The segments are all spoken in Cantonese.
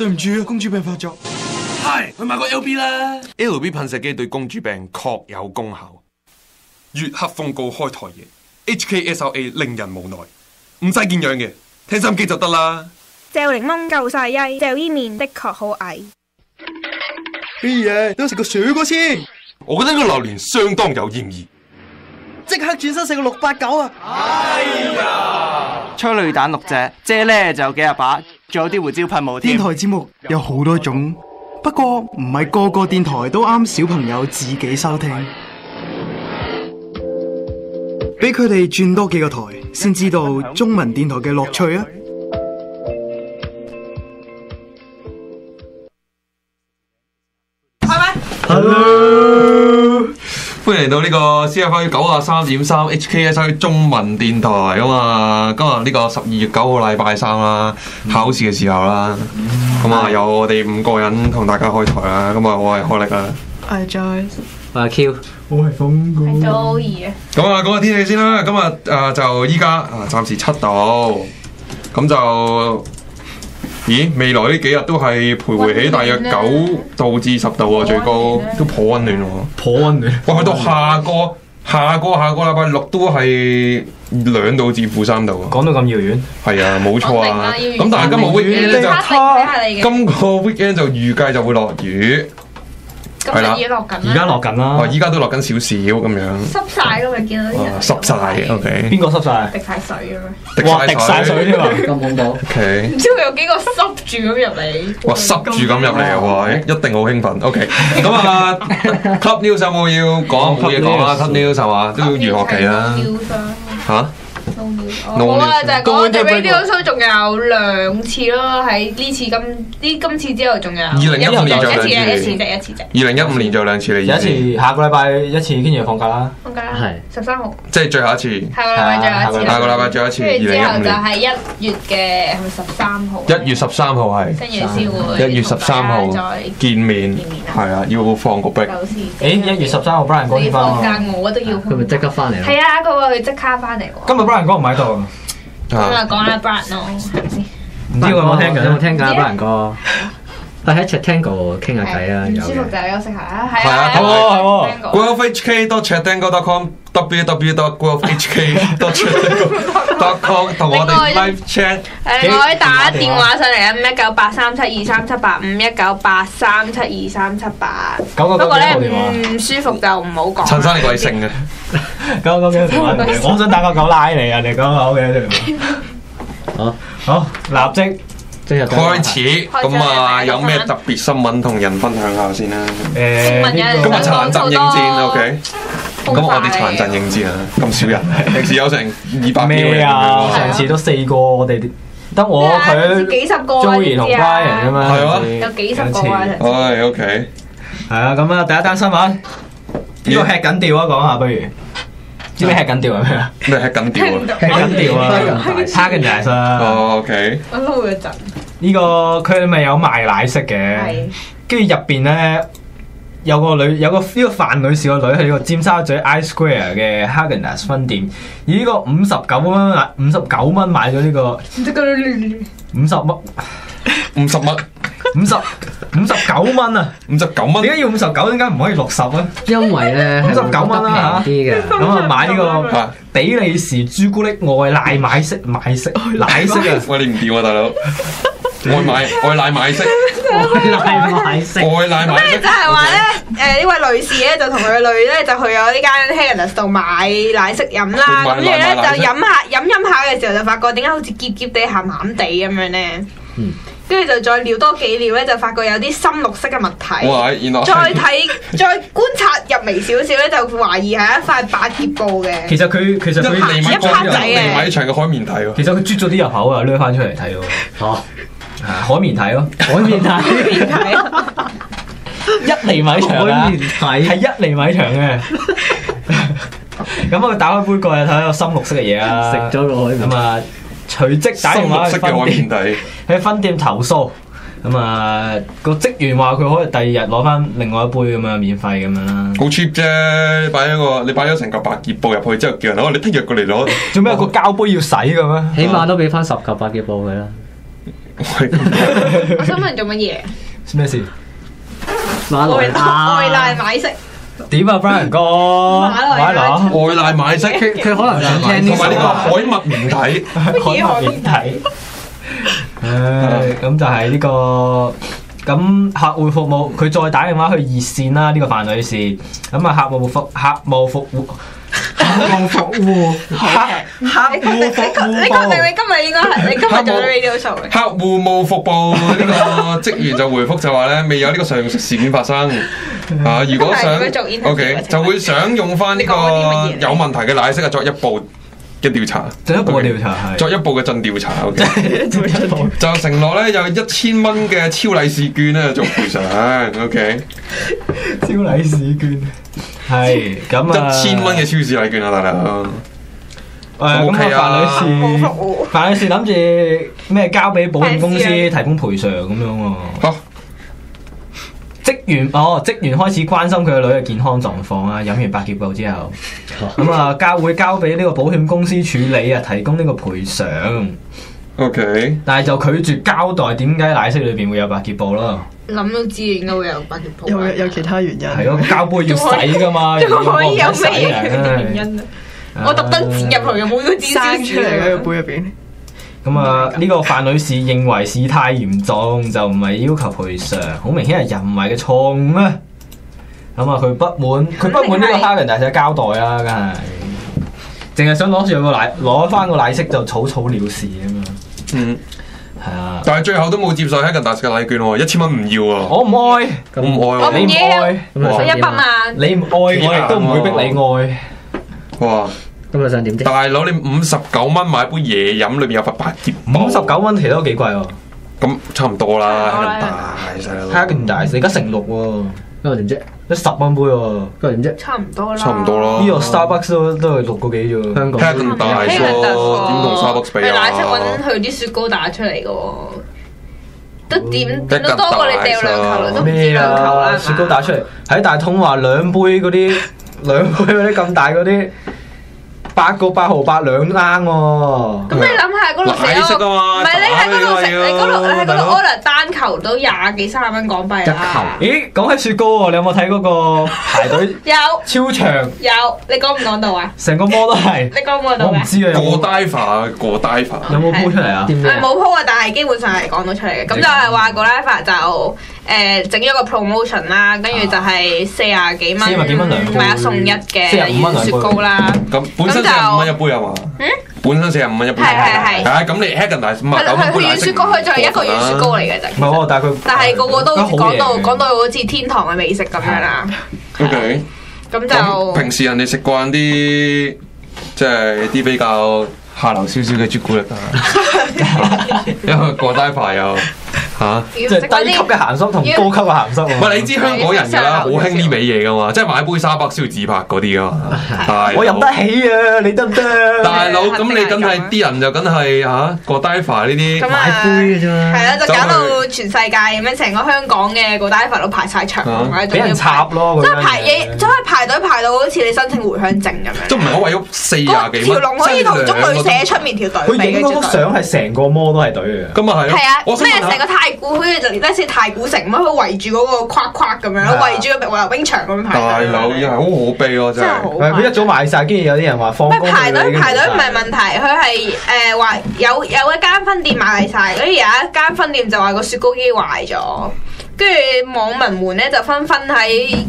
對唔住啊，公主病發作。 係，去買個 LB 啦。 LB 噴射機對公主病確有功效。月黑風高開台嘢 ，HKSLA 令人無奈，唔使見樣嘅，聽心機就得啦。 嚼檸檬夠晒曳，嚼伊麵的確好矮。 啲嘢都食個水果先。 我覺得呢個榴蓮相當有嫌疑。 即刻轉身食個689啊！ 哎呀！ 催淚彈6隻，遮呢就有幾廿把，仲有啲胡椒噴霧添。 電台節目有好多種，不過唔係個個電台都啱小朋友自己收聽。俾佢哋轉多幾個台，先知道中文電台嘅樂趣啊 ！Hello， 歡迎嚟到呢個 CFI 93.3 HKSI 中文電台啊嘛！今日呢個12月9號禮拜3啦，考試嘅時候啦，咁啊有我哋5個人同大家開台啦，咁啊我係可力啊， 我係 Joyce， 我係 Q， 我係風哥， 係 Joey 啊。 咁啊講下天氣先啦，今日就依家暫時7度，咁就咦未來呢幾日都係徘徊喺大約9度至10度啊，最高都頗溫暖喎， 頗溫暖。 哇，去到下個禮拜6都係2度至-3度啊！ 講到咁遙遠， 係啊，冇錯啊。咁但係今個 weekend 咧今個 weekend 就預計就會落雨。係啦， 而家落緊啦。 依家都落緊少少咁樣。 濕曬咯，咪見到啲人。 濕曬 ，OK。 邊個濕曬？ 滴晒水咁樣。 滴晒水添啊！ 咁恐怖。 OK。 唔知會有幾個濕住咁入嚟。 哇，濕住咁入嚟啊！哇，一定好興奮。OK。咁啊 ，Club News 有冇要講？冇嘢講啊 ，Club News 係嘛？都要娛樂期啦。嚇？ 冇啊，就係講 The Radio Show 仲有2次咯，喺呢次今次之後仲有。 2015年仲有一次啫。 2015年仲有2次嚟。 有一次下個禮拜一次，跟住放假啦。 放假啦。 係。 13號。 即係最後一次。 下個禮拜最後一次。 下個禮拜最後一次。 跟住之後就 2015 係1月嘅係咪13號 ？1月13號係。 跟住先會。 1月13號見面。係啊，要放個 break。 1月13號 Brian 哥先翻放假我都要。 佢咪即刻翻嚟？ 係啊，佢話佢即刻翻嚟喎。 今日 Brian 哥唔喺度。 咁啊，講下 Brian 咯，係咪先？ 唔知有冇聽緊？ 有冇聽緊 Brian 哥？喺 Chattangle 傾下偈啊！ 唔舒服就休息下啦。係啊， 係喎。 golfhk.chattangle.com www.golfhk.chattangle.com 同我哋 live chat。 你可以打電話上嚟啊，198372378 519837238。不過咧唔舒服就唔好講。 陳生你貴姓嘅 ？999幾電話？我想打999拉你啊！你999嘅好，立即。 開始咁啊！有咩特別新聞同人分享下先啦？今日殘陣應戰 OK。咁我哋殘陣應戰啊！咁少人，平時有成200幾個人啊！ 上次都4個，我哋得我佢幾十個 Joey 同 Brian 咁嘛， 係啊， 有幾十個啊！ 唉 OK。 係啊，咁啊，第一單新聞呢個吃緊吊啊，講下不如。知咩吃緊吊係咩啊？ 咩吃緊吊啊？ 吃緊吊啊 ！Häagen-Dazs 啊！ 哦 OK。 我撈咗陣。 呢個佢咪有賣奶昔嘅，跟住入邊咧有個呢個范女士個女喺呢個尖沙咀 I-Square 嘅 Häagen-Dazs 分店，而呢個59蚊買咗呢個59蚊啊 ！59蚊， 點解要59？點解唔可以60咧？ 因為咧 59蚊啦嚇，咁啊買呢個比利時朱古力愛奶奶昔啊！ 喂，你唔掂啊，大佬！愛奶買色， 跟住就係話咧，呢位女士咧就同佢個女咧就去咗呢間 Häagen-Dazs 度買奶昔飲啦，咁跟住咧就飲下嘅時候就發覺點解好似澀澀地鹹鹹地咁樣咧，跟住就再撩多幾撩咧就發覺有啲深綠色嘅物體，再觀察入微少少咧就懷疑係一塊百葉布嘅。 其實佢一拍仔嘅離米長嘅海綿體喎。 其實佢啜咗啲入口啊，攞翻出嚟睇咯。嚇！海綿體咯，海綿體，1厘米長啊，係1厘米長嘅。咁我打開杯蓋睇到深綠色嘅嘢啊， 食咗個海綿。 咁啊，隨即打電話去分店投訴。咁啊，個職員話佢可以第2日攞翻另外一杯咁樣免費咁樣啦。 好 cheap 啫，你擺咗成嚿百葉布入去之後叫人攞，你聽日過嚟攞。 做咩有個膠杯要洗嘅咩？ 起碼都俾翻10嚿百葉布佢啦。 我想問做乜嘢？ 咩事？ 外賴買色。 點啊 ，Brian 哥？買啦！ 外賴買色， 佢可能想聽呢同埋呢個海默唔睇， 海面睇。咁就係呢個。咁客戶服務佢再打電話去熱線啦，呢個范女士。咁啊，客戶服務服務。 你確定你今日應該係你今日做咗 radio show 嘅？ 客戶務服務呢個職員就回覆就話咧，未有呢個上述事件發生。如果想 OK 就會想用翻呢個有問題嘅奶昔作一步嘅調查， 進一步嘅調查係作一步嘅進調查。OK 就承諾咧有1000蚊嘅超利是券咧做賠償。OK 超利是券。係咁啊 ！1000蚊嘅超市禮券啊，大佬。 咁啊，范女士諗住咩？交俾保險公司提供賠償咁樣喎。職員開始關心佢個女嘅健康狀況啊！飲完百潔布之後，咁啊會交俾呢個保險公司處理啊，提供呢個賠償。 OK， 但係就拒絕交代點解奶昔裏邊會有百潔布咯。 諗都知應該會有百潔布。 有其他原因。 係咯，膠杯要洗噶嘛， 仲可以有咩原因啊？我特登剪入去嘅，冇都剪生出嚟喺個杯入邊。 咁啊，呢個范女士認為事態嚴重，就唔係要求賠償，好明顯係人為嘅錯誤啊！咁啊，佢不滿呢個哈根達斯嘅交代啊，梗係淨係想攞翻個奶昔就草草了事咁樣。係啊， 但係最後都冇接受哈根達斯嘅禮券喎，1000蚊唔要啊！ 我唔愛， 我唔愛， 我唔要， 我 100萬， 你唔愛我亦都唔會逼你愛。 哇！ 咁你想點啫？ 大佬，你59蚊買杯嘢飲，裏邊有塊百潔布。 59蚊其實都幾貴喎。 咁差唔多啦， 哈根達斯而家成6喎， 咁我點啫 ？10蚊杯喎， 咁我點啫？ 差唔多啦。 差唔多啦。 呢個 Starbucks 都係6個幾啫。 香港哈根達斯點同 Starbucks 比啊？ 奶昔揾佢啲雪糕打出嚟嘅喎，都點都多過你掉2球啦，都唔止2球啦。 雪糕打出嚟喺大通話2杯嗰啲咁大嗰啲。8個8毫8兩啱喎。咁你諗下嗰度食嗰個，唔係你喺嗰度食，你喺嗰度 order 單球都20幾30蚊港幣啦。 咦，講起雪糕喎，你有冇睇嗰個排隊？ 有。超長。 有，你講唔講到啊？ 成個波都係。 你講唔講到嘅？ 我唔知啊。 過低法。 有冇 po 出嚟啊？ 冇 po 啊，但係基本上係講到出嚟嘅。咁就係話個拉法就整咗個 promotion 啦，跟住就係40幾蚊，買1送1嘅雪糕啦。 咁本身45蚊一杯啊嘛？本身45蚊一杯。係。咁你 Häagen-Dazs 59杯奶昔。 雪糕佢就係一個軟雪糕嚟嘅啫。 唔係喎， 但係個個都講到好似天堂嘅美食咁樣啦。 OK。 咁就平時人哋食慣啲即係啲比較下流少少嘅朱古力啊，因為過低排又。 即係低級嘅鹹濕同高級嘅鹹濕喎。 唔係你知香港人㗎啦，好興呢味嘢㗎嘛，即係買杯沙北需要自拍嗰啲㗎嘛。 我飲得起啊，你得唔得？ 大佬咁你梗係啲人就梗係個低排呢啲買杯嘅啫嘛。係啦，就搞到全世界咁樣，成個香港嘅個低排都排晒場， 俾人插咯。 即係排隊排到好似你申請回鄉證咁樣。 都唔係好為咗40幾蚊。 條龍可以同中旅社出面條隊。 佢影嗰幅相係成個摩都係隊嘅。 咁啊係。 係啊，咩成個太古好似就連似太古城咁樣，佢圍住嗰個框框咁樣，圍住個游泳場咁樣排。 大佬又係好可悲咯，真係。 佢一早買晒，跟住有啲人話放工。 排隊唔係問題，佢係話有一間分店買晒，跟住有一間分店就話個雪糕機壞咗。跟住網民們咧就紛紛喺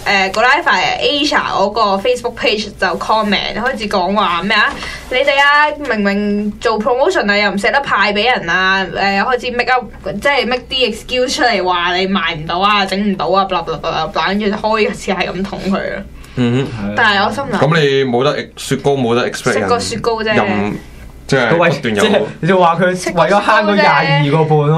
Godiva Asia 嗰個 Facebook page 就 comment 開始講話咩啊？你哋啊明明做 promotion 啊，又唔捨得派俾人啊，開始 make up 即係 make 啲 excuse 出嚟話你賣唔到啊，整唔到啊，blah blah blah blah，跟住開始係咁捅佢啊。但係我心諗咁你冇得雪糕冇得 expect 食個雪糕啫， 即係不斷有。 你就話佢為咗慳嗰22個半咯。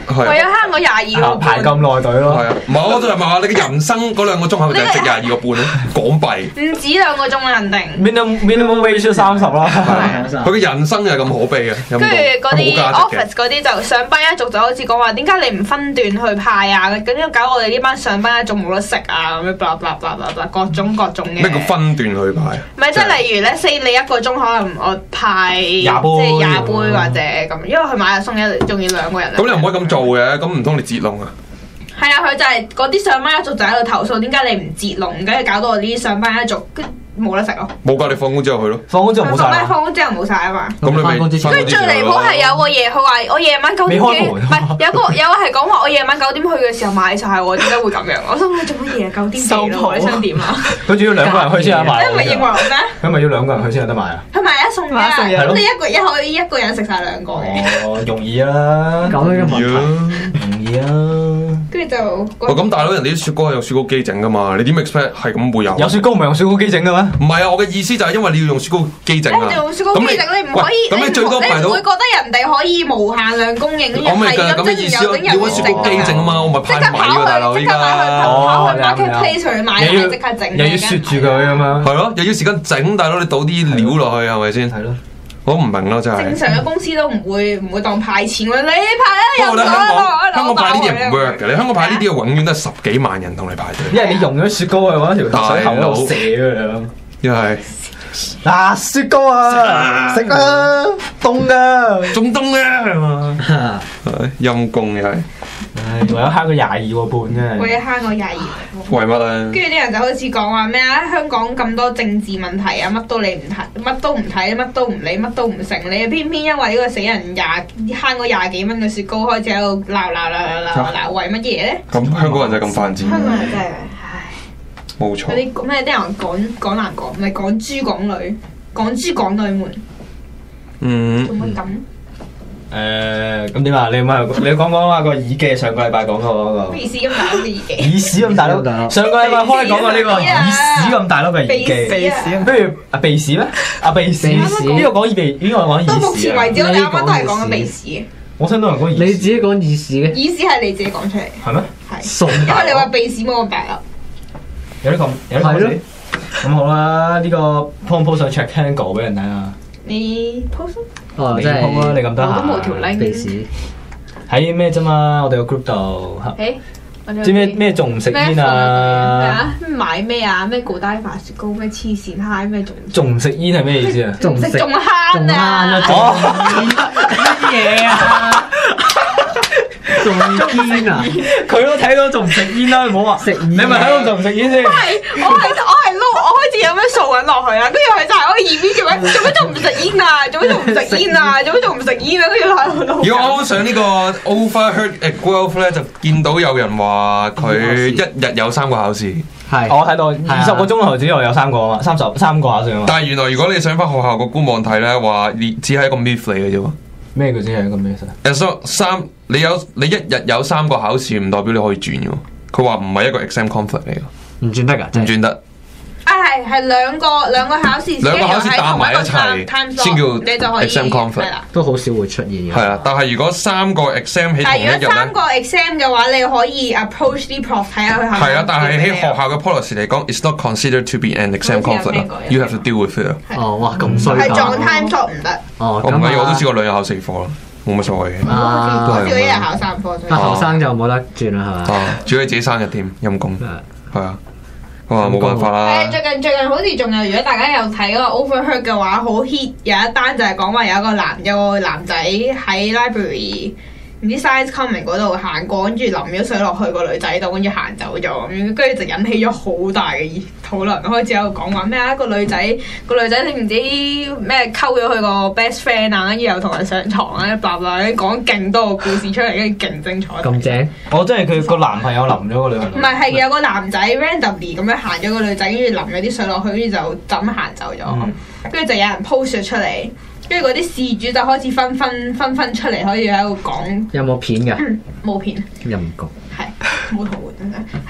為咗慳嗰22個半排咁耐隊咯。 係啊，唔係我就係話你嘅人生嗰2個鐘係咪就係值22個半咧港幣？ 唔止2個鐘啊，肯定。 minimum wage 30啦。 佢嘅人生係咁可悲嘅，跟住嗰啲 office 嗰啲就上班一族就好似講話，點解你唔分段去派啊？咁樣搞我哋呢班上班一族冇得食啊！咁樣 blah blah blah blah blah 各種嘅。 咩叫分段去派？ 唔係即係例如咧，4你1個鐘可能我派即係20杯或者咁，因為佢買日送一，仲要2個人。 咁你唔可以咁做嘅，咁唔通你截龍啊？ 係啊，佢就係嗰啲上班一族就喺度投訴，點解你唔截龍？跟住搞到我啲上班一族冇得食咯。 冇㗎，你放工之後去咯。 放工之後冇晒。 放工之後冇晒啊嘛。 咁你咪跟住最離譜係有個嘢，佢話我夜晚9點幾，唔係有個係講話我夜晚9點去嘅時候買晒喎，點解會咁樣？我心諗做乜嘢9點幾咯？你想點啊？ 佢仲要2個人去先有得買。 你咪認為我咩？ 佢咪要2個人去先有得買啊？ 佢買一送一啊！咁你可以一個人食晒2個嘅。 哦，容易啦， 咁樣嘅問題容易啊。 跟住就咁大佬人哋啲雪糕係用雪糕機整㗎嘛？你點 expect 係咁會有？ 有雪糕唔係用雪糕機整嘅咩？ 唔係啊！我嘅意思就係因為你要用雪糕機整啊。 用雪糕機整你唔可以， 咁你最多排到， 你唔會覺得人哋可以無限量供應， 我咪咁嘅意思咯。你揾雪糕機整啊嘛，我咪派米喎大佬依家。 跑去 marketplace 去買，即刻整。 又要雪住佢咁樣。 係咯，又要時間整，大佬你倒啲料落去係咪先？ 係咯。 我唔明咯，真係。 正常嘅公司都唔會當派錢喎，你派啊又香港派呢啲唔 work 嘅，你香港派呢啲永遠都係10幾萬人同你排隊。 因為你用咗雪糕去揾條水喉度射嘅樣。 又係嗱雪糕啊，食啊，凍啊， 仲凍啊，係嘛？陰公又係。 唉，為咗慳個22個半啫。 為咗慳個22。 為乜咧？ 跟住啲人就開始講話咩啊？香港咁多政治問題啊，乜都你唔睇，乜都唔睇，乜都唔理，乜都唔成，你偏偏因為呢個死人慳嗰20幾蚊嘅雪糕，開始喺度鬧，為乜嘢咧？ 咁香港人就係咁犯賤。 香港人真係，唉， 冇錯。 嗰啲咩啲人講難講，咪港豬港女，港豬港女們。做乜咁？ 咁點啊？你講下個耳機，上個禮拜講過嗰個。 耳屎咁大粒嘅耳機。 耳屎咁大粒。上個禮拜開講過呢個耳屎咁大粒嘅耳機。 鼻屎。 不如鼻屎咩？鼻屎。呢個講鼻，呢個講耳屎。 到目前為止，我哋啱啱都係講緊鼻屎嘅。 我聽到人講耳屎。 你自己講耳屎嘅。 耳屎係你自己講出嚟。 係咩？ 係。因為你話鼻屎冇咁大粒。有啲咁。咁好啦，呢個 po 上 check Tango 俾人睇下。你 post？ 哦， 你 post 啊！你咁得閒。 我都冇條 link。 喺咩啫嘛？我哋個 group 度。知咩仲唔食煙啊？ 買咩啊？咩高達法雪糕？咩黐線蝦？咩仲唔食煙係咩意思啊？ 仲食仲慳啊！ 乜嘢啊？仲煙啊！ 佢都睇到仲唔食煙啦，唔好話食煙。你咪喺度仲唔食煙先？ 我係撈，我開始有咩掃緊落去啊！跟住佢就喺我耳邊叫咩？做咩仲唔食煙啊？做咩仲唔食煙啊？做咩仲唔食煙啊？跟住喺度。 如果我上呢個 Overheard at Guelph 咧，就見到有人話佢一日有3個考試。 係。 我睇到20個鐘頭之內有3個啊嘛，33個考試啊嘛。 但係原來如果你上翻學校個官網睇咧，話只係一個 myth 嚟嘅啫喎。 咩叫只係一個 myth？ 你一日有3個考試，唔代表你可以轉嘅。佢話唔係一個 exam conflict 嚟嘅。 唔轉得㗎？ 唔轉得。 係兩個考試， 兩個考試搭埋一齊先叫 exam conflict， 都好少會出現嘅。 係啊，但係如果3個 exam 喺同一日咧， 如果3個 exam 嘅話，你可以 approach 啲 prof 睇下佢係咪。 係啊，但係喺學校嘅 policy 嚟講 ，it's not considered to be an exam conflict。You have to deal with it。 哦，哇，咁衰。 係撞 time slot 唔得。 哦， 我唔係，我都試過2日考4科啦，冇乜所謂嘅。 我試過1日考3科。 但後生就冇得轉啦，係嘛？ 主要係自己生日添，陰公。係啊。冇辦法啦。 最近好似仲有，如果大家有睇嗰個 Overheard 嘅話，好 hit 有一單就係講話有個男仔喺 library 唔知 Science Common 嗰度行過，跟住淋咗水落去個女仔度，跟住行走咗咁樣，跟住就引起咗好大嘅討論，開始喺度講話咩啊個女仔你唔知咩溝咗佢個 best friend 啊，跟住又同人上床啊，叭叭講勁多個故事出嚟，跟住勁精彩。 咁正？ 我真係佢個男朋友淋咗個女朋友。 唔係有個男仔 randomly 咁樣行咗個女仔，跟住淋咗啲水落去，跟住就咁行走咗，跟住就有人 post 咗出嚟。跟住嗰啲事主就開始紛紛出嚟，可以喺度講。 有冇片㗎？ 冇片。 陰公。 係冇圖嘅，真係係。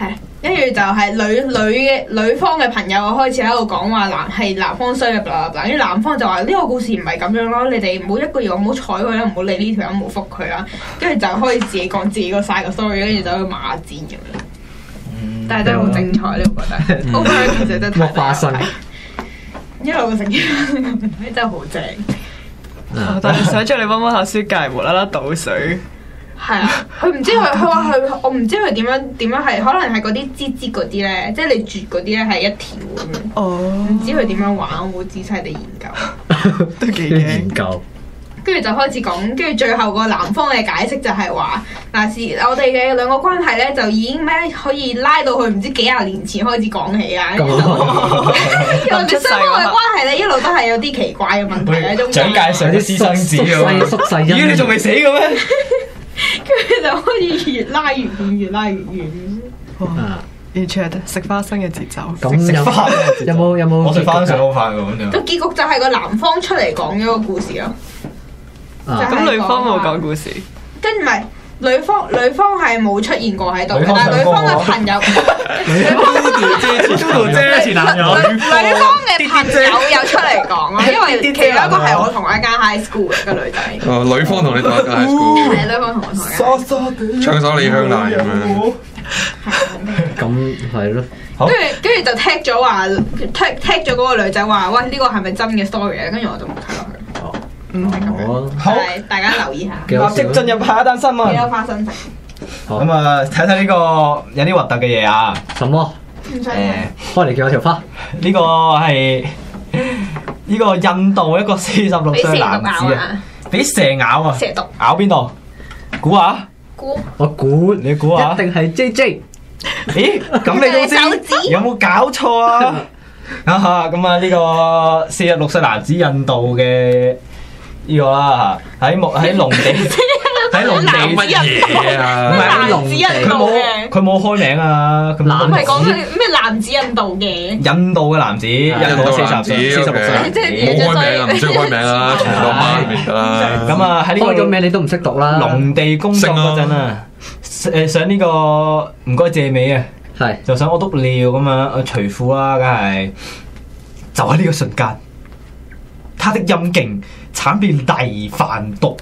跟住就係女方嘅朋友開始喺度講話男方衰啊，跟住男方就話呢個故事唔係咁樣咯，你哋唔好一個月唔好睬佢啦，唔好理呢條友，唔好覆佢啦，跟住就開始自己講自己個晒個 story， 跟住就去罵戰咁樣。但係真係好精彩呢，我覺得。O K，其實真係剝花生， 一路成真係好正。 但係想將你溫溫下書隔無啦啦倒水。 係啊，佢唔知佢話佢，我唔知佢點樣係，可能係嗰啲枝嗰啲咧，即係你絕嗰啲咧係一條咁樣。哦。唔知佢點樣玩，我冇仔細地研究。 都幾研究。 跟住就開始講，跟住最後個男方嘅解釋就係話，我哋嘅兩個關係咧就已經可以拉到去唔知幾廿年前開始講起啊。跟住我哋雙方嘅關係咧一路都係有啲奇怪嘅問題喺中間。 蔣介上啲私生子喎， 縮細咦你仲未死嘅咩？ 跟住就開始越拉越遠，越拉越遠。 哇！完全係食花生嘅節奏。 咁有冇？ 我食花生食好快喎咁樣。 個結局就係個男方出嚟講咗個故事咯。 咁女方冇講故事。 跟住唔係女方係冇出現過喺度，但係女方嘅朋友，女方嘅朋友有出嚟講咯，因為其中一個係我同一間 high school 嘅女仔。 哦，女方同你同一間 high school。 係女方同我同一間。 唱首李香蘭咁樣。 咁係咯。 跟住就踢咗嗰個女仔話：喂，呢個係咪真嘅 story 咧？跟住我就冇睇落去。 好， 大家留意下。 立即進入下一單新聞。 幾多花生食？ 咁啊，睇睇呢個有啲核突嘅嘢啊！ 什麼？開嚟叫我條花。 呢個係呢個印度一個46歲男子啊，俾蛇咬啊！ 蛇毒咬邊度？估下。 我估你估下。 一定係 JJ。 咦？咁你都知？有冇搞錯啊？咁啊，呢個46歲男子印度嘅。呢個啦，喺農地乜嘢啊？唔係農地，佢冇開名啊！佢唔係講咩男子印度嘅？ 印度嘅男子，印度46歲男子， 冇開名啊！唔需要開名啊！全部媽咪㗎啦。 咁啊，喺呢個開咗名你都唔識讀啦。 農地工作嗰陣啊，想呢個唔該借尾啊， 係就想屙督尿咁樣，除褲啦，梗係就喺呢個瞬間，他的陰莖慘變黎凡特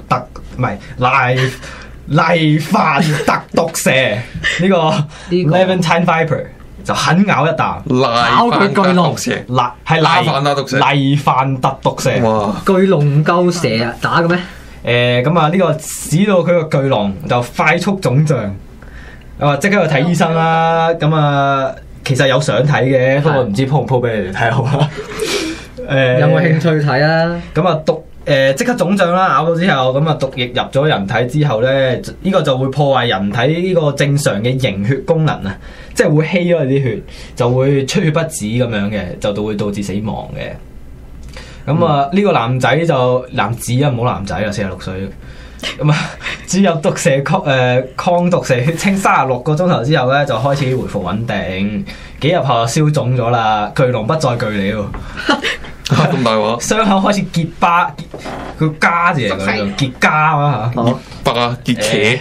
毒蛇呢個 Levantine Viper 就狠咬一啖， 咬佢巨龍蛇， 係黎凡特毒蛇。 哇！ 巨龍唔夠蛇啊打嘅咩？ 咁啊呢個使到佢個巨龍就快速腫脹，即刻去睇醫生啦。咁啊其實有相睇嘅，不過唔知 po 唔 po 俾你哋睇好啦。 有冇興趣睇啊？ 咁啊即刻腫脹啦，咬到之後，咁啊毒液入咗人體之後咧，呢個就會破壞人體呢個正常嘅凝血功能啊，即係會稀咗啲血，就會出血不止咁樣嘅，就會導致死亡嘅。咁啊呢個男子啊，唔好男仔啊，46歲。咁啊注入毒蛇抗毒蛇血清36個鐘頭之後咧，就開始回復穩定。幾日後就消腫咗啦，巨龍不再巨了。 咁大鑊， 傷口開始結疤，佢痂字嚟嘅，結痂啊嚇， 結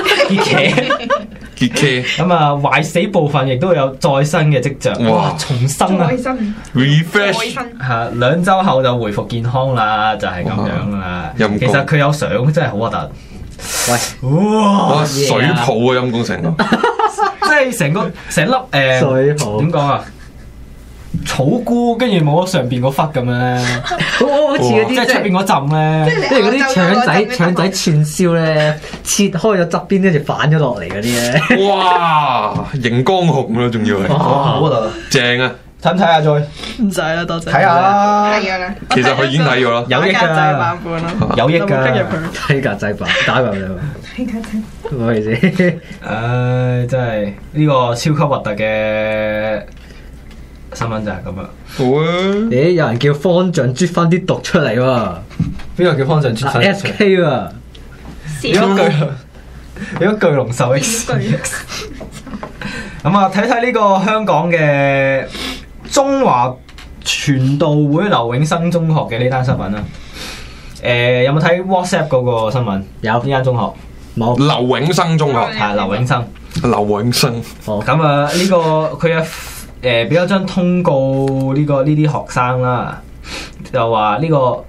茄， 咁啊壞死部分亦都有再生嘅跡象，哇重生啊 ，refresh 嚇2週後就回復健康啦，就係咁樣啦。其實佢有相真係好核突， 喂， 哇水泡啊陰公成， 即係成粒水泡點講啊？草菇跟住冇咗上邊嗰忽咁樣咧， 好似嗰啲即係出邊嗰浸咧， 即係嗰啲腸仔串燒咧，切開咗側邊跟住反咗落嚟嗰啲咧。 哇！熒光紅咯，仲要係， 好核突， 正啊！ 睇唔睇啊？再唔使啦，多謝。 睇下啦， 其實佢已經睇咗啦， 有益㗎， 版本啦， 有益㗎， 睇格仔版打過嚟喎。睇格仔，唔好意思。 唉，真係呢個超級核突嘅新聞就係咁樣。 好啊！ 咦，有人叫方丈啜翻啲毒出嚟喎？ 邊個叫方丈啜翻 ？SK 喎。 有巨龍獸 X。咁啊，睇睇呢個香港嘅中華傳道會劉永生中學嘅呢單新聞啦。有冇睇 WhatsApp 嗰個新聞？ 有。 呢間中學冇。 劉永生中學係劉永生。 劉永生。 咁啊，呢個佢有俾咗張通告呢啲學生啦，就話呢個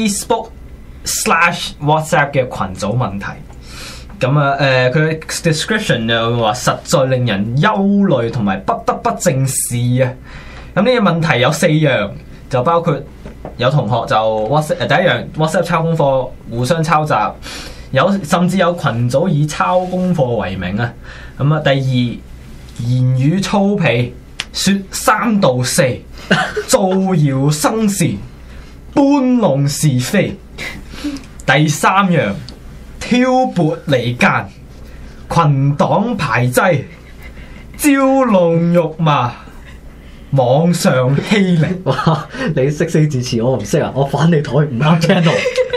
Facebook/WhatsApp 嘅群組問題。咁啊佢嘅 description 就話實在令人憂慮同埋不得不正視啊！咁呢個問題有4樣，就包括有同學就 WhatsApp 第一樣 WhatsApp 抄功課，互相抄襲，甚至有群組以抄功課為名啊！咁啊，第二言語粗鄙，説三道四，造謠生事，搬弄是非。第三樣挑撥離間，群黨排擠，嘲弄辱罵，網上欺凌。 哇！你識四字詞，我唔識啊！我反你台唔啱 channel。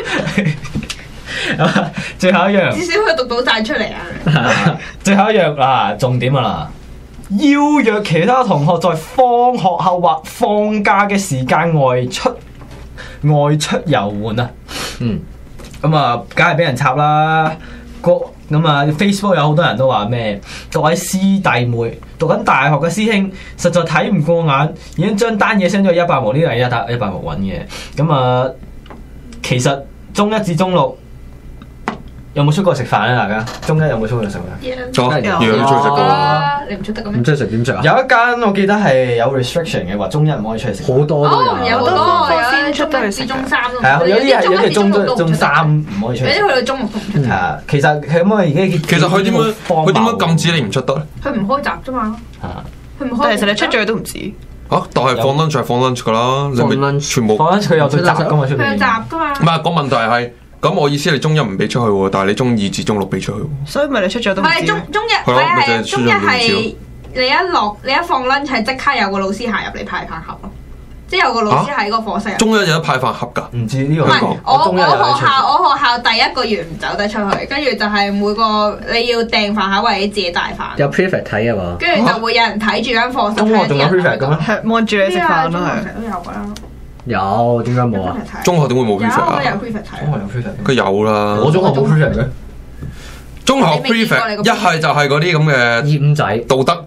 最後一樣， 至少佢讀到晒出嚟啊！ 最後一樣嗱，重點啊啦，邀約其他同學在放學後或放假嘅時間外出遊玩啊！咁啊，梗係俾人插啦。咁啊 ，Facebook 有好多人都話咩？各位師弟妹，讀緊大學嘅師兄，實在睇唔過眼，已經將單嘢 send 咗去100毛，呢個係100毛揾嘅。咁啊，其實中1至中6有冇出過食飯咧？大家中1有冇出過食飯？ 有，出去食過。 你唔出得咁？ 唔出去食點食啊？ 有一間我記得係有 restriction 嘅，話中1唔可以出去食。 好多都有好多先出得去食，中3咯。 係啊，有啲係有啲中3唔可以出去。 有啲去到中6都唔出得。 係啊，其實佢咁啊，而家其實佢點樣禁止你唔出得咧？ 佢唔開閘啫嘛。佢唔開。 但係其實你出咗去都唔止。 但係放 lunch 就係放 lunch 噶啦，你咪全部放 lunch 佢有出閘噶嘛？出邊。 佢有閘噶嘛？ 唔係個問題係。咁我意思你中1唔俾出去喎，但係你中2至中6俾出去喎。 所以咪你出咗都唔知。 唔係中1，中1係你一放 lunch 係即刻有個老師行入嚟派飯盒咯，即係有個老師喺個課室入。 中1有得派飯盒㗎？ 唔知呢個。 唔係我學校第1個月唔走得出去，跟住就係每個你要訂飯盒或者自己帶飯。 有 prefect 睇啊嘛。 跟住就會有人睇住間課室。 中學仲有 prefect 嘅咩？ 係望住你食飯咯，係。 都有㗎啦。 有點解冇啊？ 中學點會冇 prefect 啊？ 有 prefect 睇。 中學有 prefect。 佢有啦。 我中學冇 prefect 嘅。 中學 prefect 一係就係嗰啲咁嘅厭仔道德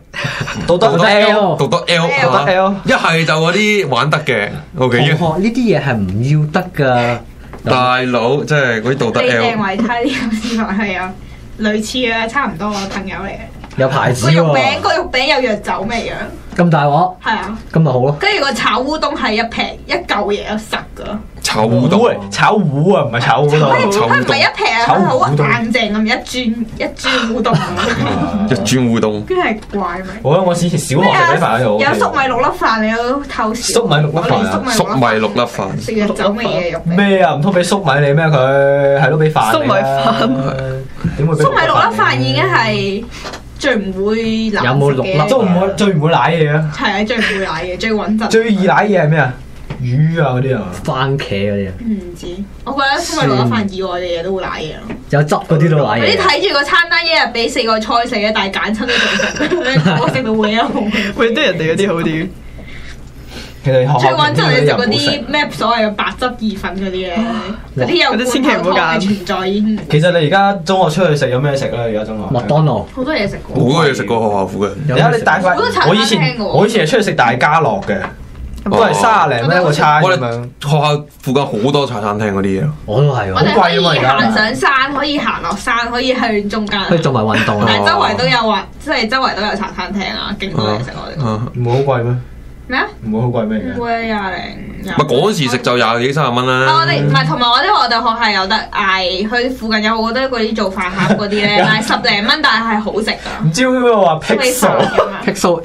L 道德 L， 一係就嗰啲玩得嘅。OK。 同學呢啲嘢係唔要得㗎。 大佬即係嗰啲道德 L。 你認為睇呢個示範係啊？類似嘅，差唔多嘅朋友嚟嘅。 有牌子喎。 個肉餅有藥酒味啊！ 咁大鑊？ 係啊。 咁咪好咯。 跟住個炒烏冬係一嚿嘢一實㗎。 炒烏冬炒糊啊，唔係炒烏冬。 佢唔係一劈啊，佢好硬淨咁一磚烏冬。 一磚烏冬。 跟住係怪味。 我以前小學食啲飯喺度。 有粟米6粒飯，你有偷笑。 粟米6粒飯。 粟米6粒飯。 食藥酒味嘅肉餅。 咩啊？唔通俾粟米你咩？佢係都俾飯。 粟米飯。 點會俾？ 粟米6粒飯已經係。最唔會難食嘅， 有冇6粒？ 最唔會舐嘢啊！ 係啊，最唔會舐嘢，最穩陣。 最易舐嘢係咩啊？魚啊嗰啲啊， 番茄嗰啲啊。 唔知，我覺得粟米6粒飯以外嘅嘢都會舐嘢咯。 有汁嗰啲都舐嘢。 你睇住個餐單，一日俾4個菜食嘅，但係揀親都仲食，我食到會啊！ 會對人哋嗰啲好啲。 其實最穩陣你食嗰啲咩所謂嘅白汁意粉嗰啲咧，嗰啲有千祈唔好揀。 存在已經。 其實你而家中學出去食有咩食咧？而家中學麥當勞好多嘢食過。 好多嘢食過學校附近。 而家你大塊，我以前係出去食大家樂嘅，都係30零蚊一個餐咁樣。 學校附近好多茶餐廳嗰啲嘢。 我都係喎。 我哋可以行上山，可以行落山，可以去中間。 可以做埋運動啊！ 但係周圍都有即係周圍都有茶餐廳啊，勁多嘢食我哋。 唔會好貴咩？ 咩啊？ 唔會好貴咩？ 唔會20零。 咪嗰時食就20幾30蚊啦。 我哋唔係同埋我哋學校有得嗌，佢附近有好多嗰啲做飯盒嗰啲咧，但係10零蚊，但係係好食㗎。 唔知點解話 Pixel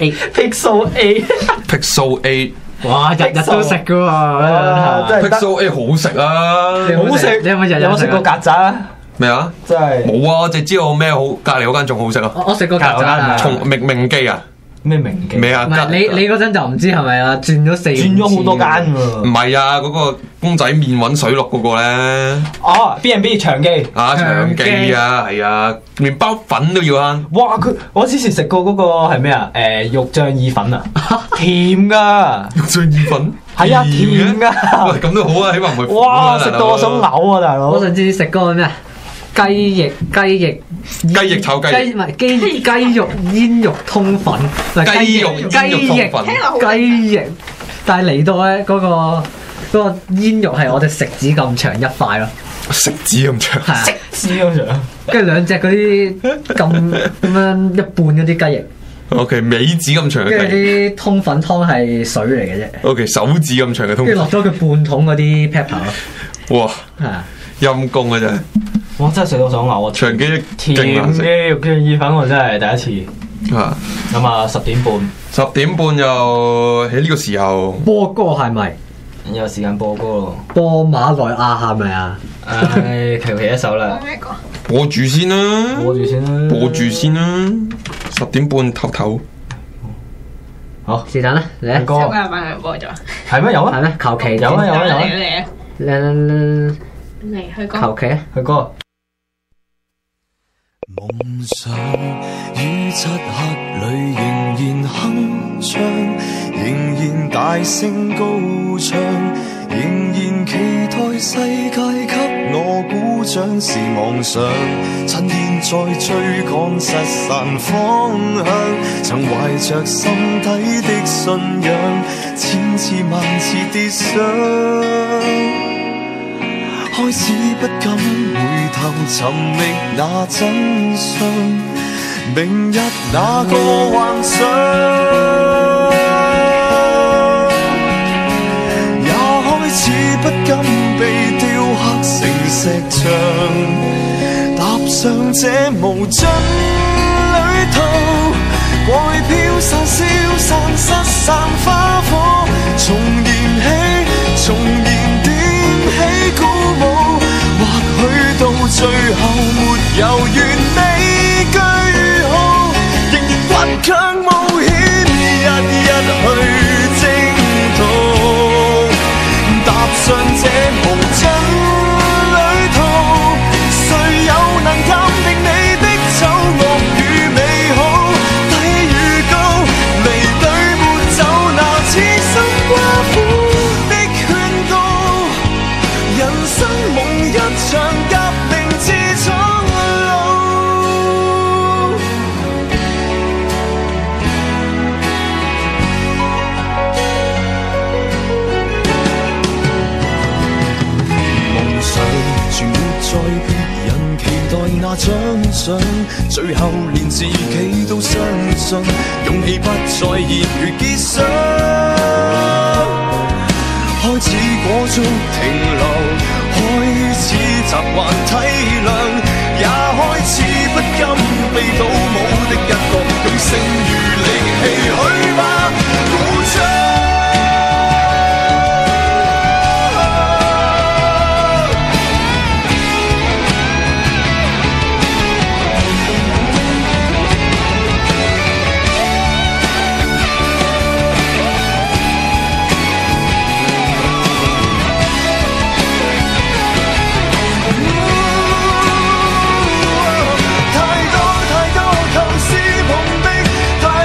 A， 哇！日日都食㗎喎 ，Pixel A 好食啊！ 好食， 你有冇日日食過曱甴啊？ 咩啊？ 真係冇啊！我淨知道咩好，隔離嗰間仲好食啊！ 我食過曱甴啊！ 明記啊！ 咩名記？ 咩啊？ 唔係你嗰陣就唔知係咪啊？轉咗好多間喎。 唔係啊，嗰個公仔麵揾水落嗰個咧。 哦 ，B&B 長記。 啊，長記啊，係啊，麵包粉都要啊。 哇！我之前食過嗰個係咩啊？肉醬意粉啊，甜噶。 肉醬意粉。 係啊，甜噶。 喂，咁都好啊，起碼唔會苦啊。 哇！食到我想嘔啊，大佬。 我上次食嗰個咩雞翼炒雞唔係雞肉煙肉通粉， 雞肉煙肉通粉， 雞翼，但係嚟到咧嗰個煙肉係我哋食指咁長一塊咯， 食指咁長， 係啊， 知咁樣， 跟住兩隻嗰啲咁樣一半嗰啲雞翼。 O.K. 尾指咁長嘅跟住雞， 啲通粉湯係水嚟嘅啫。 O.K. 手指咁長嘅通粉， 跟住落咗佢半桶嗰啲 pepper 咯。 哇！ 係啊， 陰公嘅真係， 我真係食到想嘔啊！ 長記甜勁難食嘅肉圈意粉我真係第一次。 啊咁啊，10點半 ！10點半又喺呢個時候播歌係咪？ 有時間播歌咯。 播馬來亞係咪啊？ 唉，求其一首啦， 咩歌？ 播住先啦， 播住先啦， 播住先啦。10點半唞。 好， 是但啦，嚟啊！ 歌上個禮拜播咗。 係咩？有啊， 係咩？求其有啊有啊有啊， 嚟啊！ 嚟嚟去歌。 求其啊！ 去歌。 夢想於漆黑裏仍然鏗鏘，仍然大聲高唱，仍然期待世界給我鼓掌是妄想，趁現在追趕失散方向，曾懷着心底的信仰，千次萬次跌傷，開始不敢回頭尋覓那真相，明日那個幻想，也開始不敢被雕刻成石像，踏上這無盡旅途，過去飄散消散失散花火，重燃起重燃點起鼓舞，或許到最後沒有完美句號，仍然頑強冒險，日日去征途，踏上這無盡旅途，誰又能鑑定你的醜惡與美好？低與高，離隊沒走，拿此生寡婦的勸告，人生夢一場革命之蒼老。夢想全沒在別人期待那獎賞，最後連自己都相信，勇氣不再熱血結霜，開始裹足停留，開始習慣體諒，也開始不甘被倒模的一角，用剩餘力氣去吧，鼓掌。太多舊事碰壁，太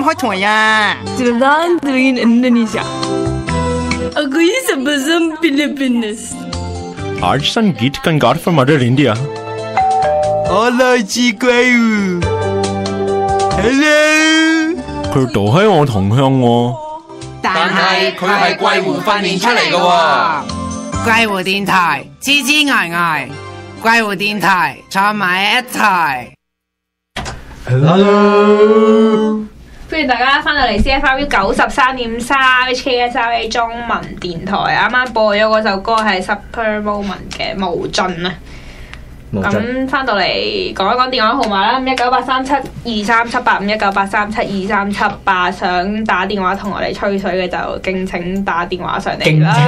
開台啊！ Sedang in Indonesia. Aku ini sebesar Philippines. आज संगीत Kanger from mother India。 我來自貴湖。Hello。 佢都係我同鄉喎。 但係佢係貴湖訓練出嚟嘅喎。 貴湖電台黐黐呆呆，貴湖電台坐埋一齊。 Hello， 歡迎大家翻到嚟 CFRU 93.3 HKSRA 中文電台。啱啱播咗嗰首歌係 Super Moment 嘅無盡啊！咁翻到嚟講一講電話號碼啦，1983723785198372378，想打電話同我哋吹水嘅就敬請打電話上嚟啦。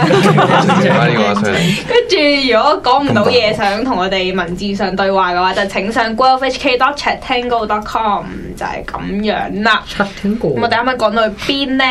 跟住如果講唔到嘢，想同我哋文字上對話嘅話，就請上 guelphk.chattango.com 就係咁樣啦。咁我哋啱啱講到去邊呢？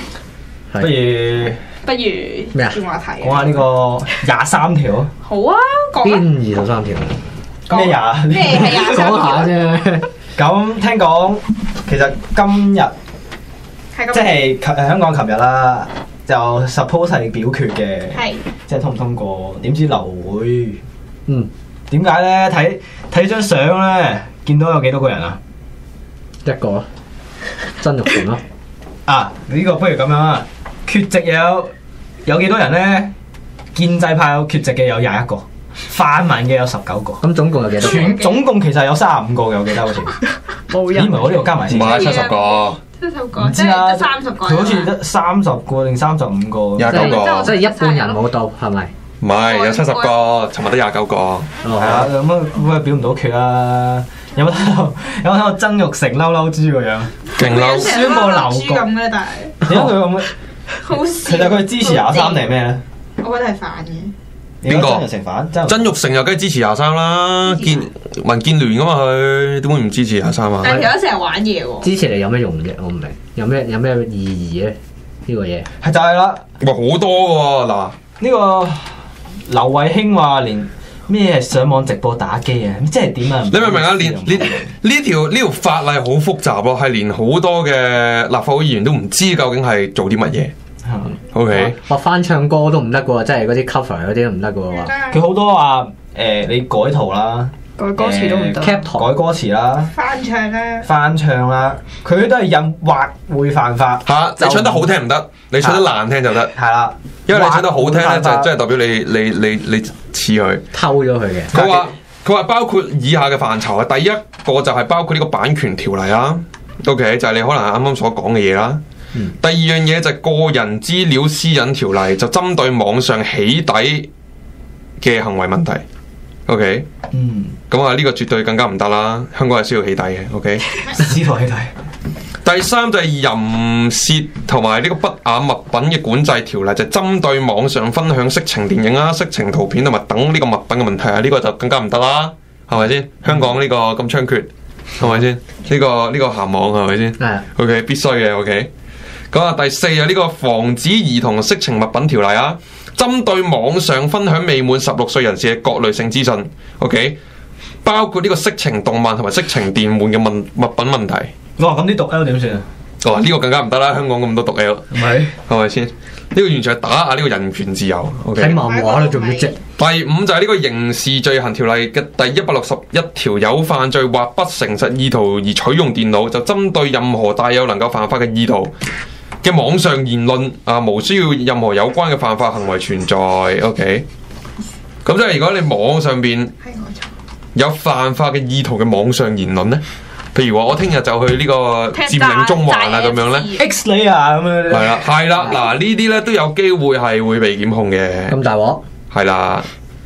不如咩啊？轉話題， 講下呢個23條。 好啊，講邊23條？ 咩廿？ 咩係23條？ 講下啫。 咁聽講其實今日即係香港琴日啦，就 suppose 係表決嘅，即係通唔通過？點知流會？點解咧？睇張相咧，見到有幾多個人啊？ 一個曾鈺成咯。 啊，呢個不如咁樣啊！缺席有幾多人咧？建制派有缺席嘅有21個，泛民嘅有19個。 咁總共有幾多個？ 總共其實有35個嘅，我記得好似。 冇人。 咦？唔係我呢度加埋先。 唔係70個。 70個。 唔知啊， 即係得30個。 佢好似得30個定35個。 29個。 即係一半人冇到，係咪？ 唔係，有70個，尋日得29個。 係啊，咁表唔到決啦。有冇睇到曾鈺成嬲嬲豬個樣？ 勁嬲！ 宣布流局咁嘅，但係點解佢咁嘅？ 好其實佢支持23定係咩咧？ 我覺得係反嘅。 邊個？ 曾鈺成反？ 曾鈺成又梗係支持23啦，民建聯噶嘛佢，點會唔支持23啊？ 但係有成日玩嘢喎。 支持你有咩用啫？我唔明，有咩意義咧？呢個嘢係就係啦。 哇，好多喎嗱， 呢個劉慧卿話連咩上網直播打機啊？即係點啊？ 你明唔明啊？連呢條法例好複雜咯，係連好多嘅立法會議員都唔知究竟係做啲乜嘢。OK， 話翻唱歌都唔得嘅喎，即係嗰啲 cover 嗰啲都唔得嘅喎。 佢好多話你改圖啦， 改歌詞都唔得， 改歌詞啦，翻唱啦，佢都係引或會犯法。 嚇！你唱得好聽唔得，你唱得難聽就得。 係啦， 因為你唱得好聽咧，就真係代表你似佢偷咗佢嘅。 佢話包括以下嘅範疇啊，第一個就係包括呢個版權條例啦。OK，就係你可能啱啱所講嘅嘢啦。第二樣嘢就係個人資料私隱條例，就針對網上起底嘅行為問題。OK，咁啊呢個絕對更加唔得啦，香港係需要起底嘅。OK， 試圖起底。 第三就係淫褻同埋呢個不雅物品嘅管制條例，就針對網上分享色情電影啊、色情圖片同埋等呢個物品嘅問題啊，呢個就更加唔得啦，係咪先？香港呢個咁猖獗，係咪先？呢個鹹網係咪先？係。OK， 必須嘅。OK。咁啊，第四啊，呢個防止兒童色情物品條例啊，針對網上分享未滿16歲人士嘅各類性資訊 ，OK， 包括呢個色情動漫同埋色情電玩嘅物品問題。 哇，咁啲毒 L 點算啊？ 哦，呢個更加唔得啦，香港咁多毒 L， 係咪先？呢個完全係打壓呢個人權自由。 睇漫畫啦，做咩啫？ 第五就係呢個刑事罪行條例嘅第161條，有犯罪或不誠實意圖而取用電腦，就針對任何帶有能夠犯法嘅意圖嘅網上言論啊，無需要任何有關嘅犯法行為存在。OK， 咁即係如果你網上邊有犯法嘅意圖嘅網上言論咧，譬如話我聽日就去呢個佔領中環啊咁樣咧 ，X 你啊咁樣， 係啦，嗱呢啲咧都有機會係會被檢控嘅。 咁大鑊？ 係啦，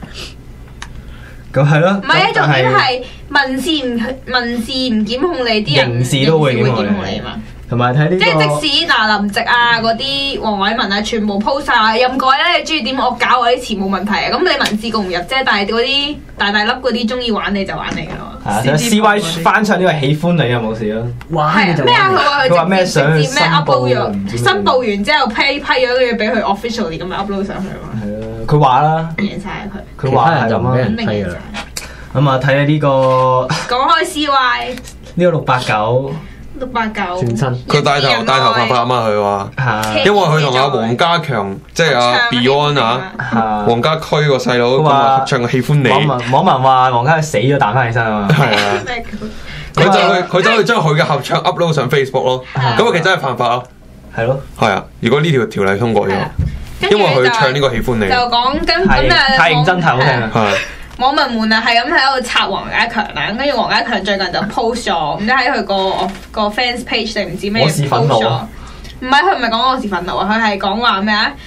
咁係咯。 唔係啊，重點係民事唔檢控你，啲人刑事都會檢控你嘛。 同埋睇呢個， 即係即使嗱林夕啊嗰啲黃偉文啊，全部 post 晒任改咧，你中意點惡搞我啲詞冇問題啊。咁你文字告唔入啫，但係嗰啲大粒嗰啲中意玩你就玩你噶咯。 係啊 ，CY 翻唱呢個喜歡你啊，冇事咯。 玩咩啊？佢話咩想咩 upload 咗，申報完之後批咗嘅嘢俾佢 officially 咁樣 upload 上去嘛。 係啊，佢話啦， 贏晒佢。 佢話係咁啊， 肯定贏晒。 咁啊，睇下呢個講開 CY 呢個689。 689 轉身， 佢帶頭髮啊嘛，佢話，因為佢同阿黃家強即係阿 Beyond 啊，黃家駒個細佬咁啊合唱嘅《喜歡你》。 網民話黃家駒死咗彈翻起身啊嘛。 係啊。佢走去將佢嘅合唱 upload 上 Facebook 咯，咁啊其實真係犯法咯。 係咯。 係啊，如果呢條例通過咗，因為佢唱呢個喜歡你， 就講咁太認真太好聽啦。 網民們啊，係咁喺度插黃家強啦，跟住黃家強最近就 post 咗，唔知喺佢個 fans page 定唔知咩 post 咗。唔係佢唔係講我是憤怒啊，佢係講話咩啊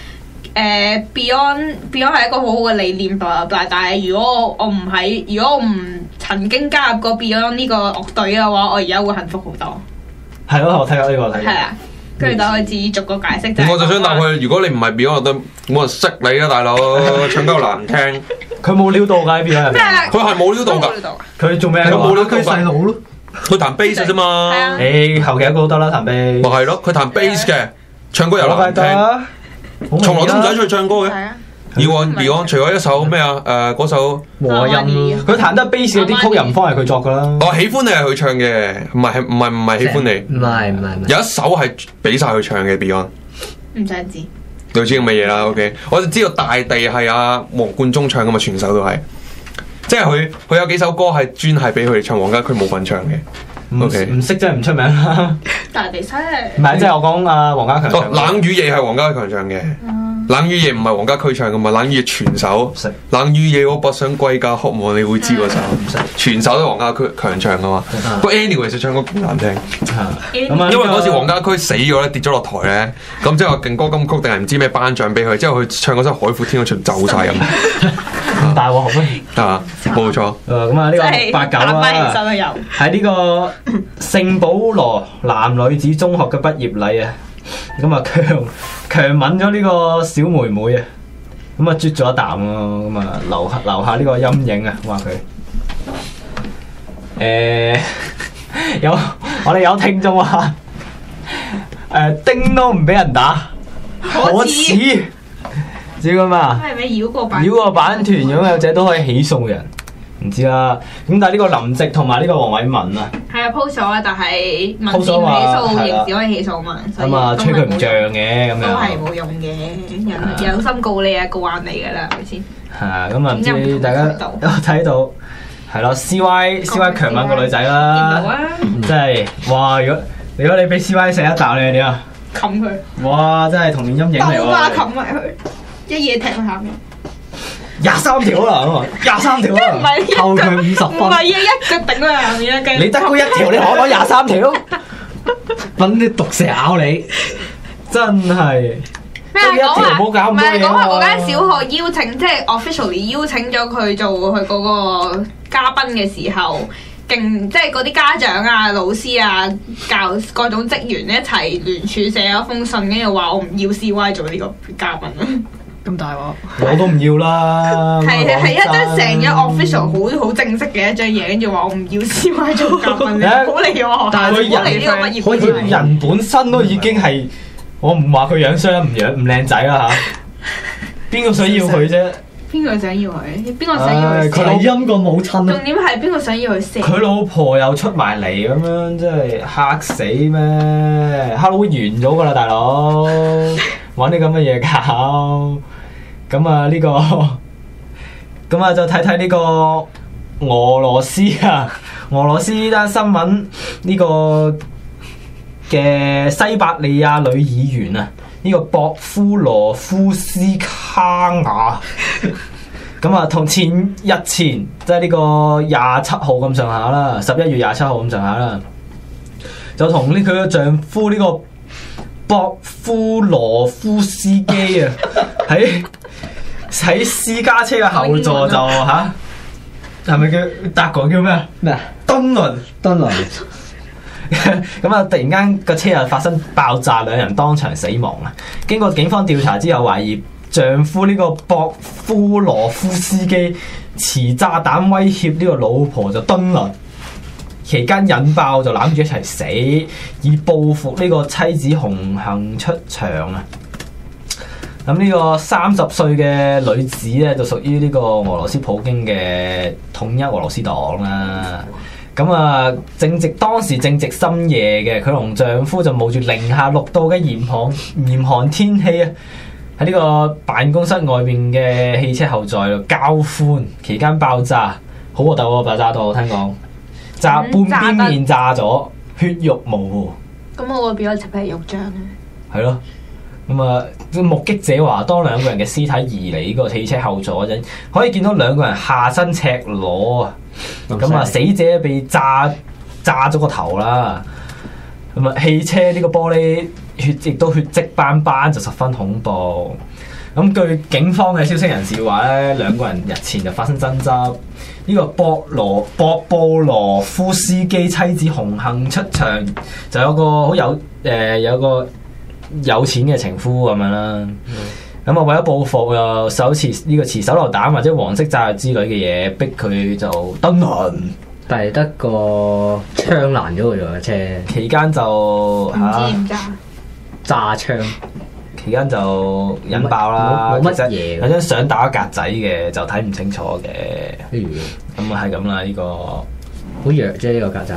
？Beyond 係一個好好嘅理念，blah blah blah，但係如果我唔曾經加入過 Beyond 呢個樂隊嘅話，我而家會幸福好多。 係咯，我睇過呢個睇。係啊。 跟住就開始逐個解釋。 我就想答佢，如果你唔係 Beyond 都冇人識你啊，大佬，唱得難聽。 佢冇料到㗎 Beyond。 佢係冇料到㗎。 佢做咩？ 佢冇料到佢細佬咯。 佢彈 bass 啫嘛。 誒，後期一個都得啦，彈 bass。 咪係咯，佢彈 bass 嘅，唱歌又難聽，從來都唔使出去唱歌嘅。Beyond 除咗一首咩啊？嗰首和音，佢彈得 bass 嗰啲曲人方係佢作㗎啦。 哦，喜歡你係佢唱嘅，唔係喜歡你。 唔係。 有一首係俾晒佢唱嘅 Beyond。 唔想知。 類似咁嘅嘢啦 ，OK。我就知道大地係阿黃貫中唱㗎嘛，全首都係。即係佢有幾首歌係專係俾佢哋唱，黃家駒冇份唱嘅。OK。 唔識真係唔出名啦。 大地犀利。 唔係，即係我講阿黃家強。 冷雨夜係黃家強唱嘅。冷雨夜唔係黃家駒唱噶嘛，冷雨夜全首。冷雨夜我不想歸家，渴望你會知嗰首。全首都黃家駒強唱噶嘛。不過 anyway 其實唱歌咁難聽。因為嗰時黃家駒死咗咧，跌咗落台咧，咁之後勁歌金曲定係唔知咩頒獎俾佢，之後佢唱嗰首《海闊天空》全走晒咁。 大鑊咩？ 啊，冇錯。 咁啊呢個89啦，喺呢個聖保羅男女子中學嘅畢業禮啊。咁啊強吻咗呢個小妹妹啊，咁啊啜咗一啖咯，咁啊留下呢個陰影啊，話佢我哋有聽眾話叮都唔俾人打，可恥，知㗎嘛？ 係咪繞過版權擁有者都可以起訴人？唔知啦，咁但係呢個林夕同埋呢個黃偉文啊， 係啊 post 咗啊，但係民事起訴刑事可以起訴嘛，所以吹佢唔脹嘅咁樣， 都係冇用嘅，有心告你啊，告硬你㗎啦，係咪先？ 係啊，咁啊唔知大家有睇到係咯 ，CY 強吻個女仔啦，真係哇！如果你俾 CY 食一啖你點啊？ 冚佢！ 哇！真係童年陰影嚟喎， 豆花冚埋佢，一嘢踢佢下面。 23條啦，23條啦，扣佢50分。 唔係啊，一腳頂佢下面啊！ 你得嗰一條，你可唔可以23條？ 揾啲毒蛇咬你， 真係。 咩啊？講唔係講話嗰間小學邀請，即係 officially 邀請咗佢做佢嗰個嘉賓嘅時候，即係嗰啲家長啊、老師啊、教各種職員一齊聯署寫咗封信，跟住話我唔要 CY 做呢個嘉賓啊！ 咁大鑊， 我都唔要啦。 係一張成咗 official 好正式嘅一張嘢，跟住話我唔要 CY 做嘉賓，你唔好嚟我學校，唔好嚟呢個畢業。 佢人本身都已經係，我唔話佢樣衰唔靚仔啦嚇。邊個想要佢啫？ 邊個想要佢？邊個想要佢？ 佢係陰個母親啊！ 重點係邊個想要佢死？ 佢老婆又出埋嚟咁樣，真係嚇死咩？Halloween 完咗㗎啦，大佬，玩啲咁嘅嘢搞。咁啊呢個，咁啊就睇睇呢個俄羅斯呢單新聞呢個嘅西伯利亞女議員啊，呢個博夫羅夫斯卡雅，咁啊同日前即係呢個27號咁上下啦，11月27號咁上下啦，就同佢嘅丈夫呢個博夫羅夫斯基啊喺私家車嘅後座就嚇，係咪叫達哥叫咩？ 咩啊？ 敦倫。咁啊！突然間個車又發生爆炸，兩人當場死亡啊！經過警方調查之後，懷疑丈夫呢個博夫羅夫斯基持炸彈威脅呢個老婆就敦倫，期間引爆就攬住一齊死，以報復呢個妻子紅杏出牆啊！咁呢個30歲嘅女子咧，就屬於呢個俄羅斯普京嘅統一俄羅斯黨啦。 咁啊，當時正值深夜嘅，佢同丈夫就冒住零下6度嘅嚴寒天氣啊，喺呢個辦公室外邊嘅汽車後座度交歡，期間爆炸，好核突喎！爆炸到聽講，炸半邊面炸咗，血肉模糊。 咁我會變咗隻皮肉醬啊！ 係咯，咁啊，目擊者話，當兩個人嘅屍體移離呢個汽車後座嗰陣，可以見到兩個人下身赤裸啊！咁啊，死者被炸咗個頭啦，咁啊，汽車呢個玻璃亦都血跡斑斑，就十分恐怖。咁據警方嘅消息人士話咧，兩個人日前就發生爭執，呢個布羅夫斯基妻子紅杏出牆，就有個好有錢嘅情夫咁樣啦。咁啊，為咗報復又持手榴彈或者黃色炸藥之類嘅嘢，逼佢就登輪。 但係得個槍爛咗佢喎車， 期間就炸槍，期間就引爆啦。 冇乜嘢， 有張相打格仔嘅，就睇唔清楚嘅。咁啊係咁啦，呢個好弱啫，呢個曱甴。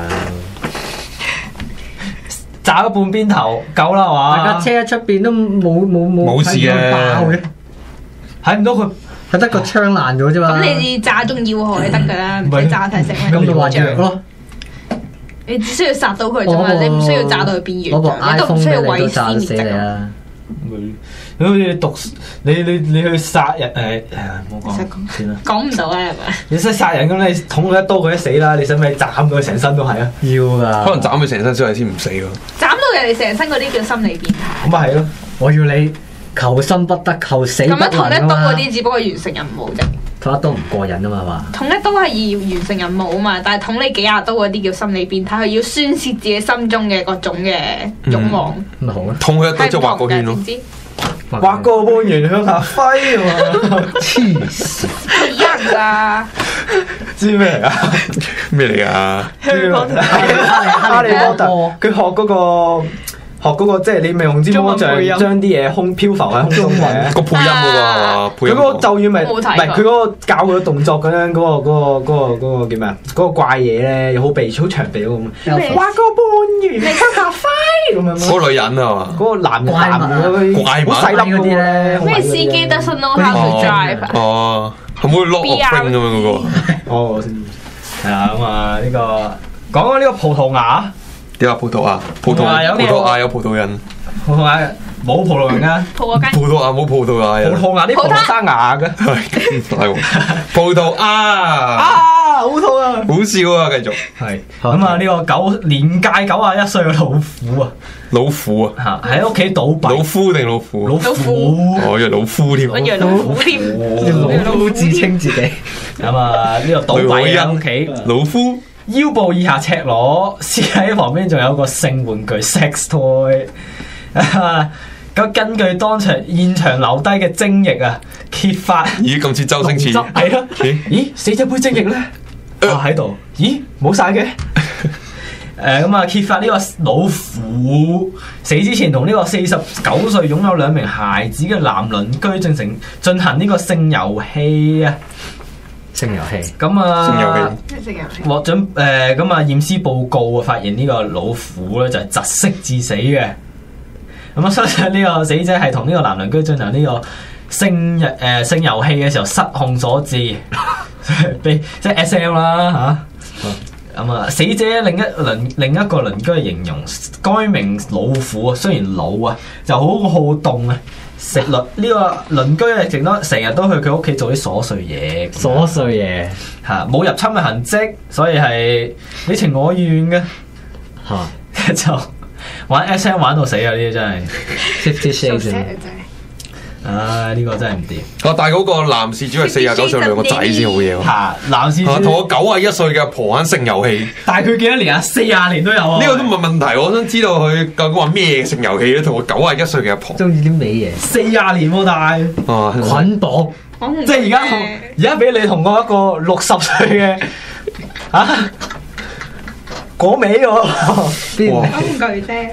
炸咗半邊頭夠啦係嘛？ 大家車喺出邊都冇事嘅， 睇唔到佢， 係得個槍爛咗啫嘛。 咁你炸中要害得㗎啦，唔使炸晒成咁咪話弱咯。 你只需要殺到佢啫嘛，你唔需要炸到佢變軟，你都唔需要毀屍滅跡啊！ 你好似毒你去殺人唔好講先啦， 講唔到啊係咪？ 你識殺人咁，你捅佢一刀佢都死啦，你使唔使斬佢成身都係啊？ 要噶， 可能斬佢成身先唔死喎。 斬到人哋成身嗰啲叫心理變態。 咁咪係咯， 我要你求生不得，求死不能啊嘛。 咁樣捅一刀嗰啲只不過完成任務啫。 捅一刀唔過癮啊嘛係嘛？ 捅一刀係要完成任務啊嘛，但係捅你幾廿刀嗰啲叫心理變態，佢要宣泄自己心中嘅各種嘅慾望。 咁咪好咯， 捅佢一刀就畫個圈咯。 畫個半圓向下揮啊嘛！ 黐線， 人啊！ 知咩嚟㗎？ 咩嚟㗎？ 哈利波特，佢學嗰個即係你咪用支魔杖將啲嘢漂浮喺空中嘅個配音嗰個係嘛？ 佢嗰個咒語咪唔係佢嗰個教佢嘅動作咁樣嗰個叫咩啊？嗰個怪嘢咧又好鼻好長鼻咁，畫個半圓向下揮咁樣。 嗰個女人啊嘛？ 嗰個男怪物好細粒嗰啲咧。 咩司機 doesn't know how to drive 啊？ 哦，係咪 lock of spring 咁樣嗰個？ 哦，係啊咁啊呢個講緊呢個葡萄牙。 點啊？葡萄牙有葡萄人， 葡萄牙冇葡萄人噶， 葡萄牙冇葡萄牙人， 葡萄牙啲葡萄生牙嘅， 係葡萄牙好痛啊！ 好笑啊！繼續係咁啊！呢個年屆91歲嘅老虎啊嚇喺屋企倒閉， 老夫定老虎？ 老虎， 我以為老夫添， 我以為老虎添， 老夫自稱自己咁啊！呢個倒閉喺屋企， 老夫。 腰部以下赤裸，屍體旁邊仲有個性玩具 sex toy。咁根據現場留低嘅精液啊，揭發咦咁似周星馳係咯？咦死者杯精液咧喺度？咦冇晒嘅？咁啊揭發呢個老虎死之前同呢個49歲擁有2名孩子嘅男鄰居進行呢個性遊戲啊！ 性遊戲咁啊， 性遊戲獲准咁啊驗屍報告啊，發現呢個老虎咧就係窒息致死嘅。咁啊，相信呢個死者係同呢個男鄰居進行呢個性遊戲嘅時候失控所致，即係 SM 啦嚇。咁啊，死者另一個鄰居形容該名老虎啊，雖然老啊，就好好動啊。食呢個鄰居咧，成日都去佢屋企做啲瑣碎嘢嚇，冇入侵嘅痕跡，所以係你情我願嘅嚇，就玩 SM 玩到死啊！呢啲真係 50 Shades。 呢個真係唔掂。 但係嗰個男事主係49歲兩個仔先好嘢喎。 嚇，男事主同我91歲嘅阿婆玩性遊戲。 但係佢幾多年啊？40年都有啊。 呢個都唔係問題，我想知道佢究竟話咩性遊戲咧？同我91歲嘅阿婆。 中意啲美嘢。 40年喎，但係捆綁。 即係而家俾你同我一個60歲嘅嗰尾喎。 工具啫。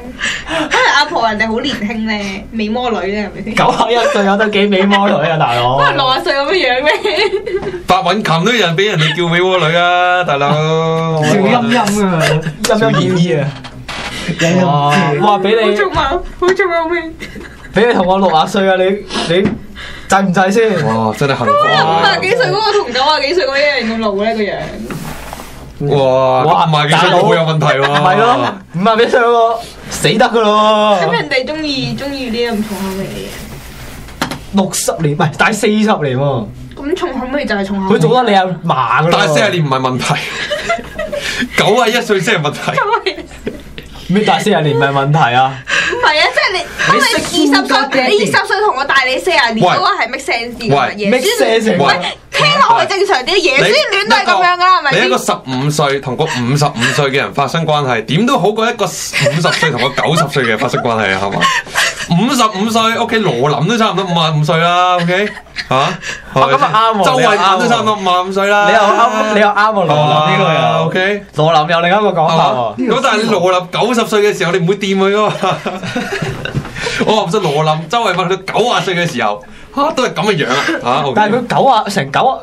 阿婆人哋好年輕咧，美魔女咧係咪先 ？91歲有得幾美魔女啊，大佬 ？60歲咁樣樣咩？ 白韻琴都有人俾人哋叫美魔女啊，大佬。 笑陰陰啊， 陰陰意意啊！哇！俾你好重啊咩？ 俾你同我60歲啊！你制唔制先？ 哇！真係幸福啊！50幾歲嗰個同90幾歲嗰個一樣咁老咧個樣。 哇！50幾歲都好有問題喎。 係咯，50幾歲喎，死得噶咯。 咁人哋中意呢啲咁重口味嘅嘢。 60年唔係，大40年喎。 咁重口味就係重口味。 佢做得你阿嫲噶啦。 大40年唔係問題，91歲先係問題。 咩大40年唔係問題啊？ 唔係啊，即係你20歲同我大你40年嗰個係 make sense 嘅嘢。 make sense 喂，聽落去正常啲，爺孫戀都係咁樣噶啦，係咪先？ 你一個15歲同個55歲嘅人發生關係，點都好過一個50歲同個90歲嘅人發生關係啊，係嘛？55歲屋企羅琳都差唔多55歲啦 ，OK 嚇？ 咁啊啱喎， 周慧敏都差唔多55歲啦。 你又啱喎，羅琳呢個又 OK。 羅琳又另一個講法喎。 咁但係你羅琳90歲嘅時候，你唔會掂佢噶嘛？我話唔信羅琳周慧敏去到90歲嘅時候，都係咁嘅樣啊！嚇， 但係佢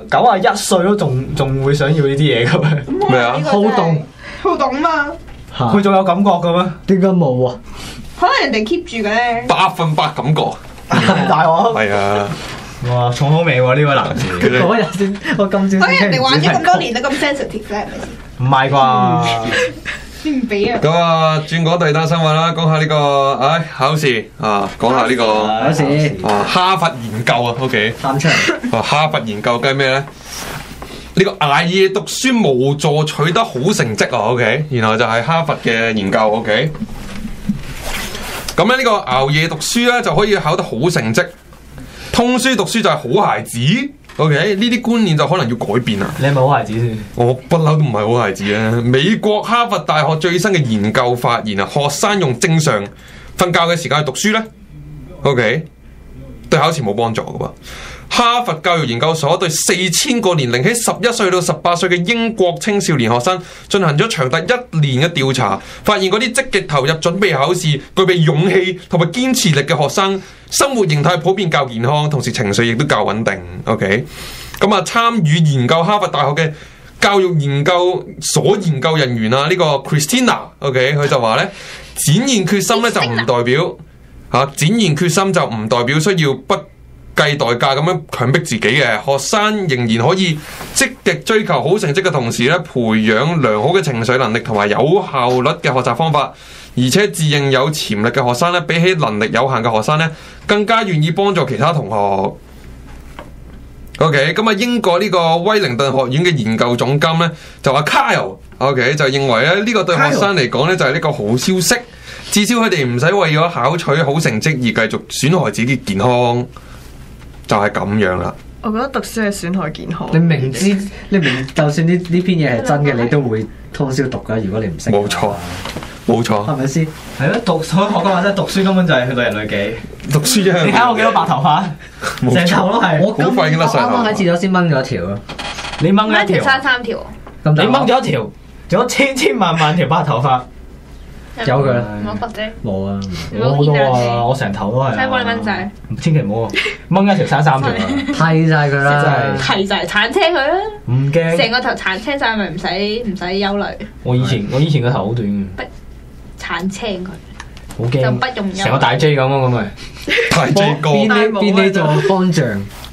91歲都仲會想要呢啲嘢嘅咩？ 咩啊？ 好動嘛？ 佢仲有感覺嘅咩？ 點解冇啊？ 可能人哋 keep 住嘅咧。 100%感覺。 大鑊。 係啊。 哇，重口味喎呢位男士。 嗰日先，我今朝。 可能人哋玩咗咁多年都咁 sensitive 咧，係咪先？ 唔係啩？ 先唔俾啊！ 咁啊，轉講第二單新聞啦，講下呢個考試啊，講下呢個考試啊，哈佛研究啊 ，OK。 三出嚟。 哈佛研究計咩咧？呢個捱夜讀書無助取得好成績啊 ，OK。然後就係哈佛嘅研究 ，OK。咁咧呢個熬夜讀書咧就可以考得好成績，通書讀書就係好孩子。OK，呢啲觀念就可能要改變啦。 你係咪好孩子先？ 我不嬲都唔係好孩子啊！美國哈佛大學最新嘅研究發現啊，學生用正常瞓覺嘅時間去讀書咧，OK，對考試冇幫助噶噃。哈佛教育研究所對4000個年齡喺11歲到18歲嘅英國青少年學生進行咗長達1年嘅調查，發現嗰啲積極投入準備考試、具備勇氣同埋堅持力嘅學生，生活形態普遍較健康，同時情緒亦都較穩定。OK，咁啊，參與研究哈佛大學嘅教育研究所研究人員啊，呢個 Christina，OK，佢就話咧，展現決心咧就唔代表展現決心就唔代表需要不計代價咁樣強迫自己嘅。學生仍然可以積極追求好成績嘅同時咧，培養良好嘅情緒能力同埋有效率嘅學習方法，而且自認有潛力嘅學生咧，比起能力有限嘅學生咧，更加願意幫助其他同學。OK， 咁啊，英國呢個威靈頓學院嘅研究總監咧就話 Kyle，OK， 就認為咧呢個對學生嚟講咧就係呢個好消息，至少佢哋唔使為咗考取好成績而繼續損害自己健康。就係咁樣啦。 我覺得讀書係損害健康。 你明知就算呢篇嘢係真嘅，你都會通宵讀噶。如果你唔識， 冇錯，冇錯， 係咪先？ 係咯，讀學嘅話真係讀書根本就係去到人類己。 讀書啫。 你睇我幾多白頭髮？成頭都係。 我啱啱喺廁所先掹咗一條咯。 你掹咗一條， 生3條。 你掹咗一條，仲有千萬條白頭髮。 有佢啦， 冇覺啫， 冇啊， 我好多啊，我成頭都係。 使幫你掹晒， 千祈唔好掹一條生3條啊， 剃晒佢啦， 剃晒鏟車佢啦， 唔驚， 成個頭鏟車晒咪唔使憂慮。 我以前個頭好短嘅， 鏟車佢， 好驚， 就不用憂。 成個大 J 咁啊，咁咪大 J 哥， 變你做方丈，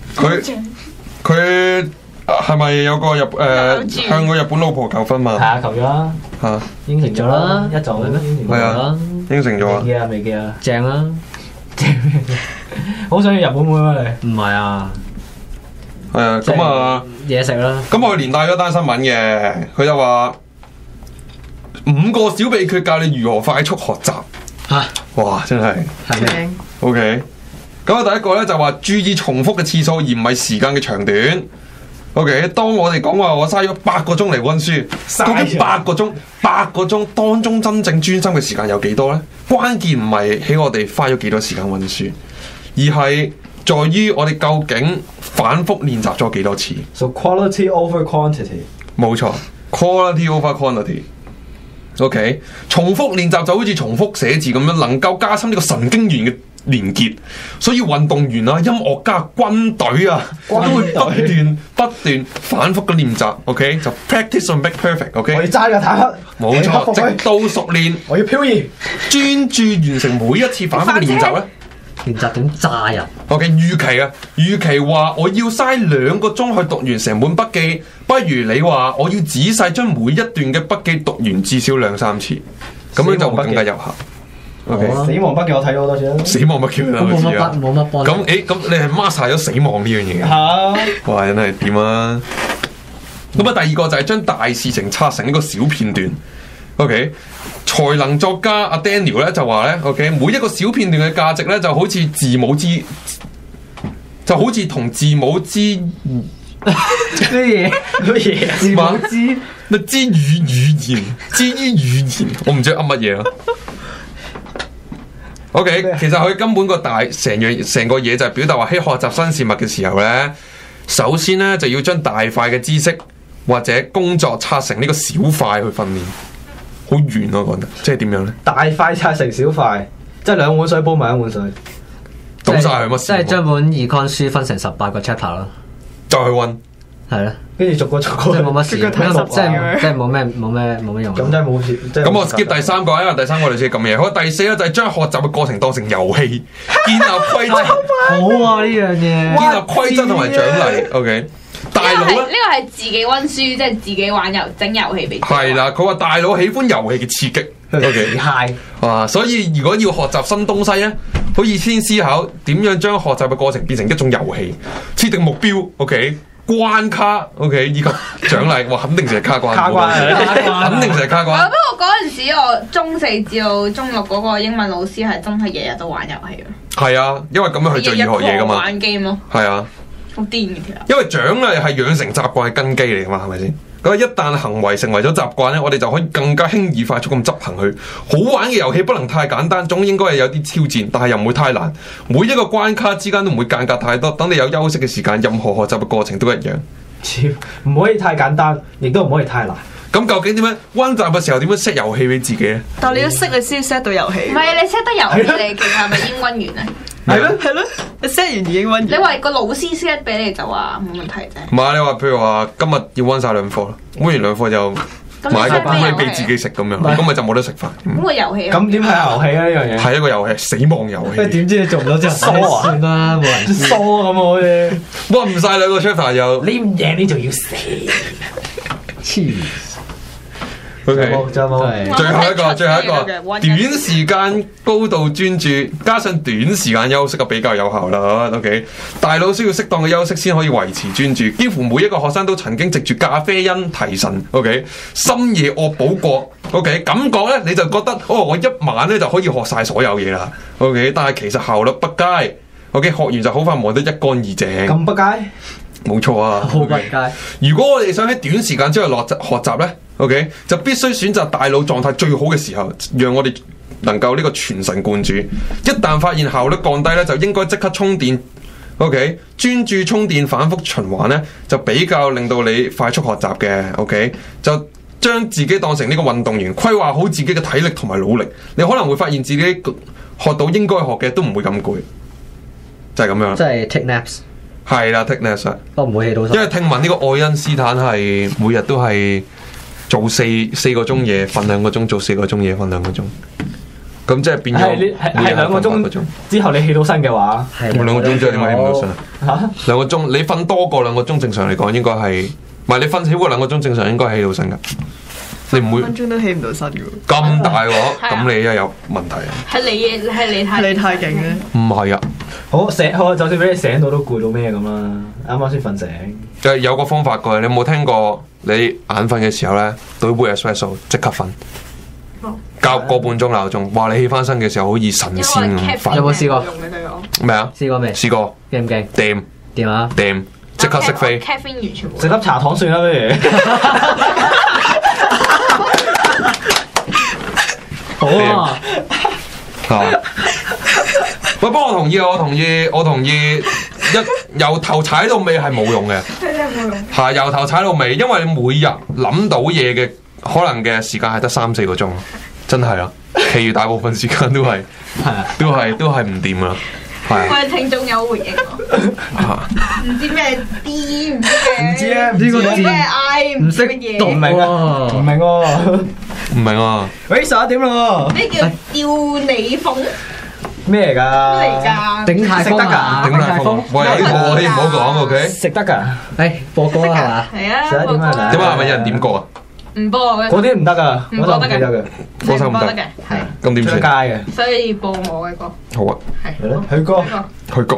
佢。係咪有個向個日本老婆求婚嘛？ 係啊，求咗啦嚇， 應承咗啦，一早係啊，應承咗啊， 未記啊， 正啦， 正，好想要日本妹咩你？ 唔係啊， 係啊，咁啊嘢食啦。 咁我連帶咗單新聞嘅，佢就話5個小秘訣教你如何快速學習嚇， 哇！真係係 OK。咁啊，第一個咧就話注意重複嘅次數，而唔係時間嘅長短。OK， 當我哋講話我嘥咗8個鐘嚟溫書，究竟8個鐘當中真正專心嘅時間有幾多呢？關鍵唔係喺我哋花咗幾多時間溫書，而係在於我哋究竟反覆練習咗幾多次。 So quality over quantity。 冇錯 ，quality over quantity。 OK， 重複練習就好似重複寫字咁樣，能夠加深呢個神經元嘅連結，所以運動員啊、音樂家、軍隊啊，都會不斷反覆嘅練習。OK， 就 practice on make perfect。OK， 我要揸個坦克， 冇錯，直到熟練。 我要漂移， 專注完成每一次反覆嘅練習咧。 練習點炸人 ？OK， 預期話我要嘥2個鐘去讀完成本筆記，不如你話我要仔細將每一段嘅筆記讀完至少2-3次，咁樣就會更加有效。OK， 死亡筆記我睇咗好多次啦。 死亡筆記冇乜幫。 咁你係 master 咗死亡呢樣嘢嘅？ 嚇！ 哇，真係點啊！咁啊，第二個就係將大事情拆成呢個小片段。OK， 才能作家阿 Daniel 咧就話咧 ，OK， 每一個小片段嘅價值咧就好似同字母之咩嘢？字母之咩之語言之於語言，我唔知噏乜嘢啊。OK， 其實佢根本成個嘢就係表達話喺學習新事物嘅時候咧，首先咧就要將大塊嘅知識或者工作拆成呢個小塊去訓練。好遠咯，我覺得，即係點樣咧？大塊拆成小塊，即係2碗水煲埋1碗水， 倒晒佢乜事？即係將本 Econ 書分成18個 chapter 咯， 再去溫， 係啦， 跟住逐個，即係冇乜事，即係冇咩用。 咁真係冇事。 咁我 skip 第3個，因為第3個類似咁嘢。好，第4咧就係將學習嘅過程當成遊戲，建立規則。 好啊，呢樣嘢， 建立規則同埋獎勵。OK。大佬咧， 呢個係自己溫書，即係自己玩整遊戲俾。 係啦，佢話大佬喜歡遊戲嘅刺激 ，OK， high。哇，所以如果要學習新東西咧，可以先思考點樣將學習嘅過程變成一種遊戲，設定目標 ，OK， 關卡 ，OK， 以及獎勵。哇，肯定就係卡關，肯定就係卡關。 不過嗰陣時我中4至到中6嗰個英文老師係真係日日都玩遊戲咯。 係啊，因為咁樣佢最易學嘢噶嘛。 玩 game 咯。 係啊。 好癲嘅條， 因為獎勵係養成習慣嘅根基嚟㗎嘛，係咪先？咁一旦行為成為咗習慣咧，我哋就可以更加輕易快速咁執行佢。好玩嘅遊戲不能太簡單，總應該係有啲挑戰，但係又唔會太難。每一個關卡之間都唔會間隔太多，等你有休息嘅時間，任何學習嘅過程都一樣。 唔可以太簡單，亦都唔可以太難。 咁究竟點樣溫習嘅時候點樣 set 遊戲俾自己咧？ 但係你要識你先 set 到遊戲。 唔係你 set 得遊戲，你其實係咪已經溫完咧？ 係咯，你 set 完已經溫完。 你話個老師 set 俾你就話冇問題啫。 唔係你話譬如話今日要溫晒2課啦，溫完2課就買個杯俾自己食咁樣，咁咪就冇得食飯。 咁個遊戲咁點係遊戲啊？呢樣嘢係一個遊戲，死亡遊戲。 點知你做唔到之後疏啊？算啦，冇人疏咁好似。 溫唔晒2個 chapter 又你唔贏你就要死。黐。 OK， 最後一個，短時間高度專注，加上短時間休息就比較有效啦。OK， 大腦需要適當嘅休息先可以維持專注。幾乎每一個學生都曾經藉住咖啡因提神。OK， 深夜惡補過。OK， 咁講咧你就覺得我一晚咧就可以學晒所有嘢啦。OK， 但係其實效率不佳。OK， 學完就好快忘得一乾二淨。 咁不佳？ 冇錯啊， 好不佳。 如果我哋想喺短時間之內學習咧，OK， 就必須選擇大腦狀態最好嘅時候，讓我哋能夠呢個全神貫注。一旦發現效率降低咧，就應該即刻充電。OK， 專注充電，反覆循環咧，就比較令到你快速學習嘅。OK， 就將自己當成呢個運動員，規劃好自己嘅體力同埋努力，你可能會發現自己學到應該學嘅都唔會咁攰，就係咁樣。 即係 take naps。 係啦 take naps。 都唔會起到。 因為聽聞呢個愛因斯坦係每日都係做四個鐘嘢，瞓2個鐘，做4個鐘嘢，瞓2個鐘。咁即係變咗係2個鐘之後你起到身嘅話， 咁2個鐘之後點解起唔到身啊？2個鐘你瞓多過2個鐘，正常嚟講應該係，唔係你瞓少過2個鐘，正常應該起到身噶。你唔會分鐘都起唔到身嘅喎。 咁大鑊，咁你又有問題啊？ 係你太勁咧。 唔係啊。 好，就算俾你醒到都攰到咩咁啦。啱啱先瞓醒。 就係有個方法嘅，你有冇聽過？你眼瞓嘅時候咧，倒杯 espresso 即刻瞓。較個半鐘鬧鐘，話你起翻身嘅時候好似神仙咁瞓。 有冇試過？ 咩啊？ 試過未？ 試過。 驚唔驚？ 掂。 掂啊！ 掂，即刻識飛。 caffeine 完全冇。 食粒茶糖算啦，不如。 好啊。 係。喂，不過我同意，由頭踩到尾係冇用嘅。 真係冇用。 係由頭踩到尾，因為你每日諗到嘢嘅可能嘅時間係得3-4個鐘，真係啊！其餘大部分時間都係唔掂啊！係啊！ 我哋聽眾有回應喎，唔知咩 D 唔知啊， 唔知個字咩 I 唔識乜嘢， 唔明喎， 唔明啊！ 喂，11點咯喎！ 咩叫吊你鳳？ 咩嚟㗎？ 咩嚟㗎？ 鼎泰豐啊！ 鼎泰豐，喂，呢個我哋唔好講 ，OK？ 食得㗎？ 播歌係嘛？ 係啊 ，11點啊！ 點解係咪有人點歌啊？ 唔播嘅， 嗰啲唔得噶， 唔播得嘅， 歌手唔得嘅，係咁點算？ 出街嘅， 所以播我嘅歌。 好啊， 係去歌， 去歌。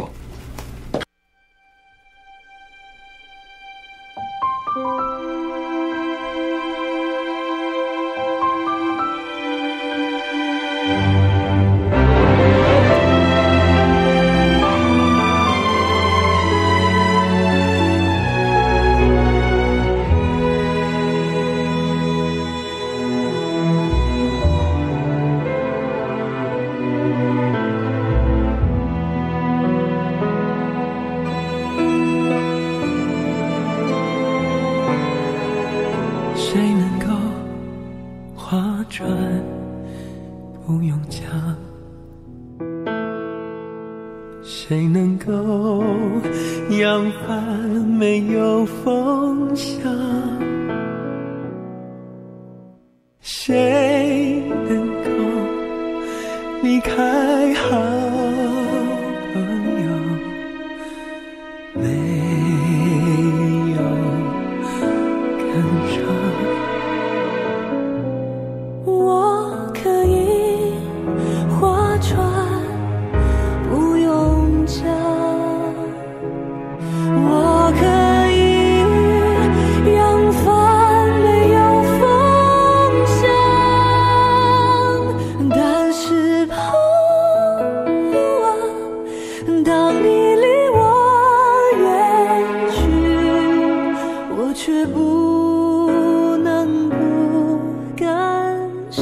谁能够扬帆没有风向？谁能够离开好朋友？没有感伤。 我可以划船，不用桨，我可以扬帆没有风向，但是朋友啊，当你离我远去，我却不能不感伤。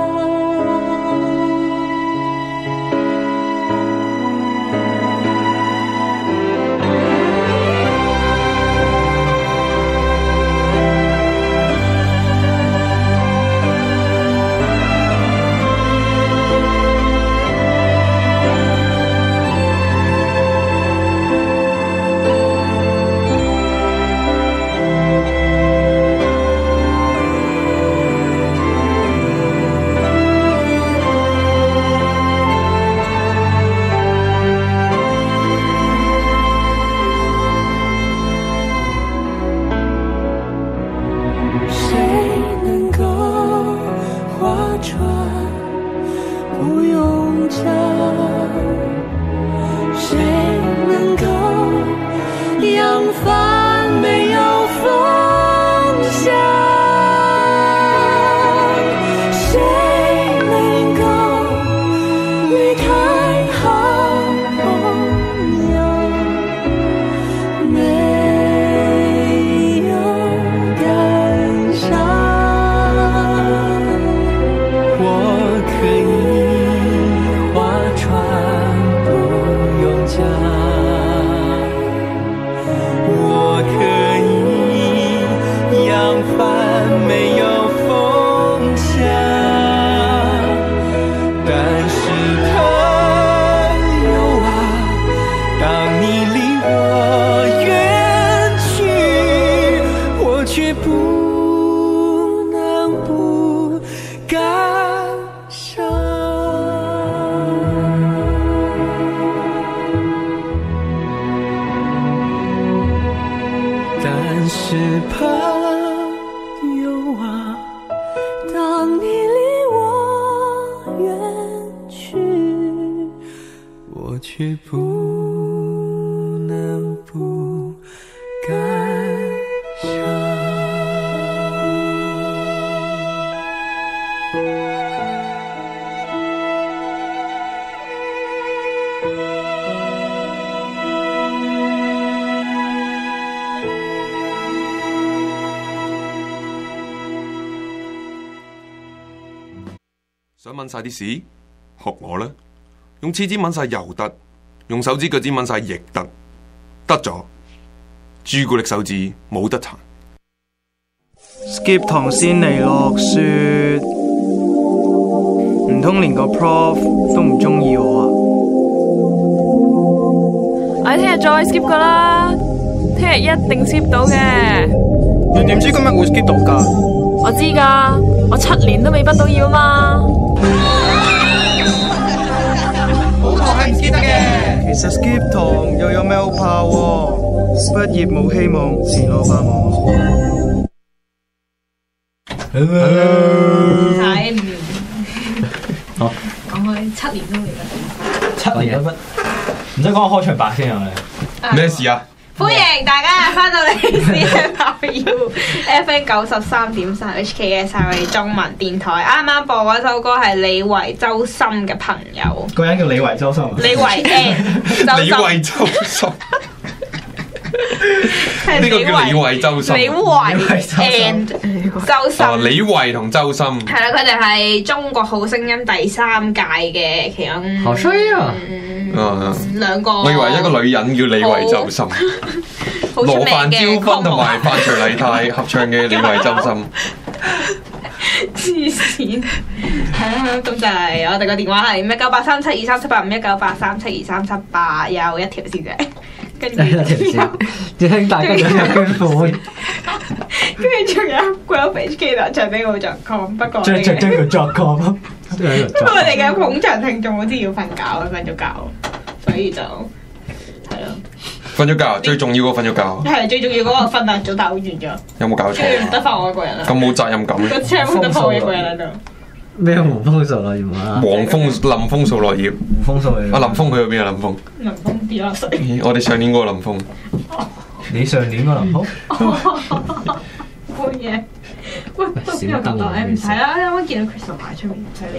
谁能够划船不用桨？谁能够扬帆没有风向？谁能够离开好朋友？没有感伤。 我可以划船不用桨，我可以扬帆没有风向，但是朋友啊，当你离我远去，我却不能不感伤。但是朋友啊， 当你离我远去， 我却不能不感伤。 想抿晒啲屎，學我啦！用廁紙抿晒又得，用手指腳趾抿晒亦得，得咗。朱古力手指冇得彈。 skip 堂先嚟落雪，唔通連個 prof 都唔中意我啊？ 我哋聽日再 skip 噶啦，聽日一定 skip 到嘅。 你點知今日會 skip 到㗎？ 我知㗎，我7年都未畢到業啊嘛。 好堂係唔 skip 得嘅。其實 skip 堂又有咩好怕喎？畢業冇希望，前路繁忙。 睇好， 講開7年都未畢。 7年都畢，唔使講開場白先啊！ 咩事啊？ 歡迎大家翻到嚟 CFRU FM 93.3 HKS 係我哋中文電台。啱啱播嗰首歌係李維周深嘅朋友， 個人叫李維周深。 李維 and 李維周深。呢個叫李維周深。 李維 and 周深。 哦，李維同周深。 係啦，佢哋係中國好聲音第3屆嘅其中。 好衰啊！ 兩個。 我以為一個女人叫李維周深。羅范椒芬同埋范徐麗泰合唱嘅李維周深。 黐線，係啊，咁就係我哋個電話係59837237851983723788，有一條線啫，跟住一條線，只聽大家有捐款， 跟住仲有 GrabHK 啦，唱俾我.com， 不過將個 .com， 不過我哋嘅捧場聽眾好似要瞓覺，瞓咗覺，所以就係咯。 瞓咗覺，最重要嗰個瞓咗覺。 係最重要嗰個瞓啦，早打完咗。 有冇搞錯？ 跟住唔得翻我一個人啦。 咁冇責任感。 個車唔得翻我一個人喺度。 咩黃風數落葉啊？ 林峯數落葉。 風數嚟。 林峯去咗邊啊？林峯。 林峯跌落水。 我哋上年嗰個林峯。 你上年嗰個林峯？ 冇嘢。喂，邊個講到？唔睇啦，啱啱見到 Crystal 擺出面，唔使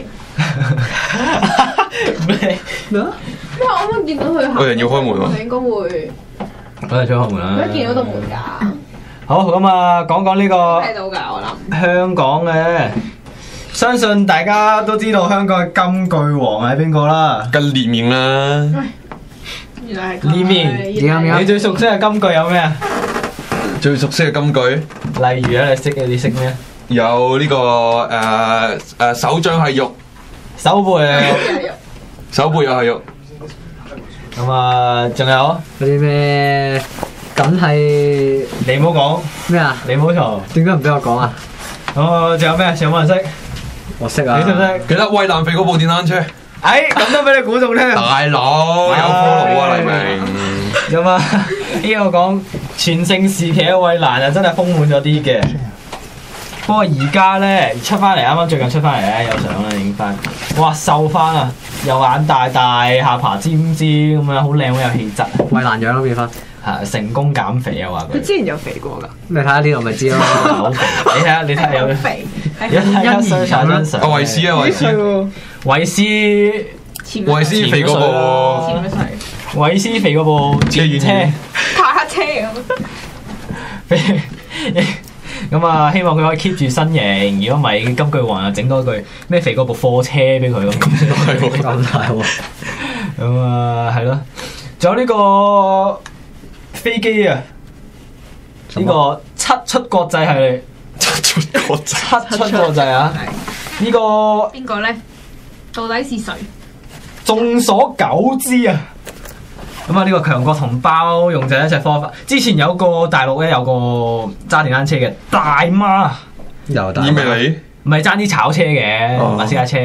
理。 咩？ 咩啊？因為我啱啱見到佢。 有人要開門喎。 佢應該會。 我哋出開門啦。 佢見到道門㗎。 好咁啊，講講呢個睇到㗎，我諗。 香港嘅，相信大家都知道香港嘅金句王係邊個啦？ 跟列面啦。 原來係。 列面，你最熟悉嘅金句有咩啊？ 最熟悉嘅金句， 例如啊，你識咩？ 有呢個手掌係肉， 手背係肉， 手背又係肉。 咁啊，仲有嗰啲咩？梗係你唔好講咩啊？ 你唔好嘈。 點解唔俾我講啊？ 仲有咩？仲有冇人識？ 我識啊！ 你識唔識？ 記得衛蘭肥嗰部電單車。 咁都俾你估中添。 大佬有 follow 啊，黎明。 咁啊，呢個講全盛時期嘅衛蘭啊，真係豐滿咗啲嘅。不過而家咧出翻嚟，啱啱最近出翻嚟咧有相啦，影翻，哇瘦翻啊，又眼大大，下巴尖尖咁樣，好靚好有氣質。 衛蘭樣咯變翻， 係成功減肥啊話佢。 佢之前有肥過㗎。 你睇下呢度咪知咯， 好肥。你睇下有肥。 一睇一相張相。 阿維斯啊，維斯肥嗰部。 維斯肥嗰部電車。 卡車咁。 咁啊，希望佢可以 keep 住身形。如果唔係，金句王又整多句咩肥嗰部貨車俾佢咁。 咁大喎。 咁啊，係咯。仲有呢個飛機啊，呢個七出國際系列。七出國際啊！呢個邊個咧？到底是誰？ 眾所周知啊！咁啊，呢個強國同胞用就一隻科法。之前有個大陸咧有個揸電單車嘅大媽， 又大媽。 以咩嚟？ 唔係爭啲炒車嘅，唔係私家車。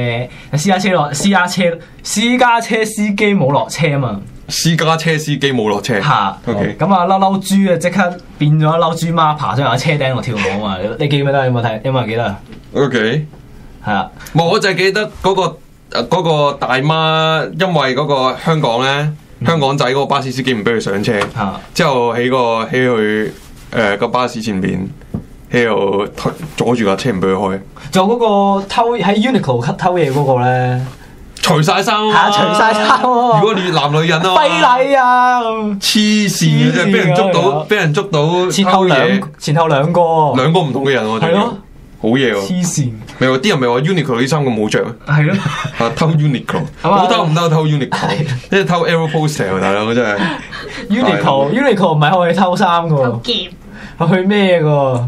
私家車司機冇落車啊嘛。 私家車司機冇落車。 嚇。 OK。 咁啊，嬲豬啊，即刻變咗嬲豬媽，爬上喺車頂度跳舞啊嘛！你記唔記得？有冇睇？有冇人記得啊 ？OK。係啊。 冇，我就係記得嗰個大媽，因為嗰個香港咧。香港仔嗰個巴士司機唔俾佢上車，之後喺佢個巴士前邊喺度阻住架車唔俾佢開。 仲有嗰個偷喺 Uniqlo 偷嘢嗰個咧， 除晒衫啊！除晒衫喎！ 如果你男女人啊， 非禮啊！ 黐線嘅啫，俾人捉到前後兩個唔同嘅人喎， 係咯， 好嘢喎！ 黐線！ 咪話啲人咪話 Uniqlo 呢衫咁冇着啊？ 係咯， 偷 Uniqlo， 好偷唔偷 Uniqlo， 即係偷 Aeropostale 大佬真係。 Uniqlo 唔係可以偷衫噶， 偷劍， 去咩噶？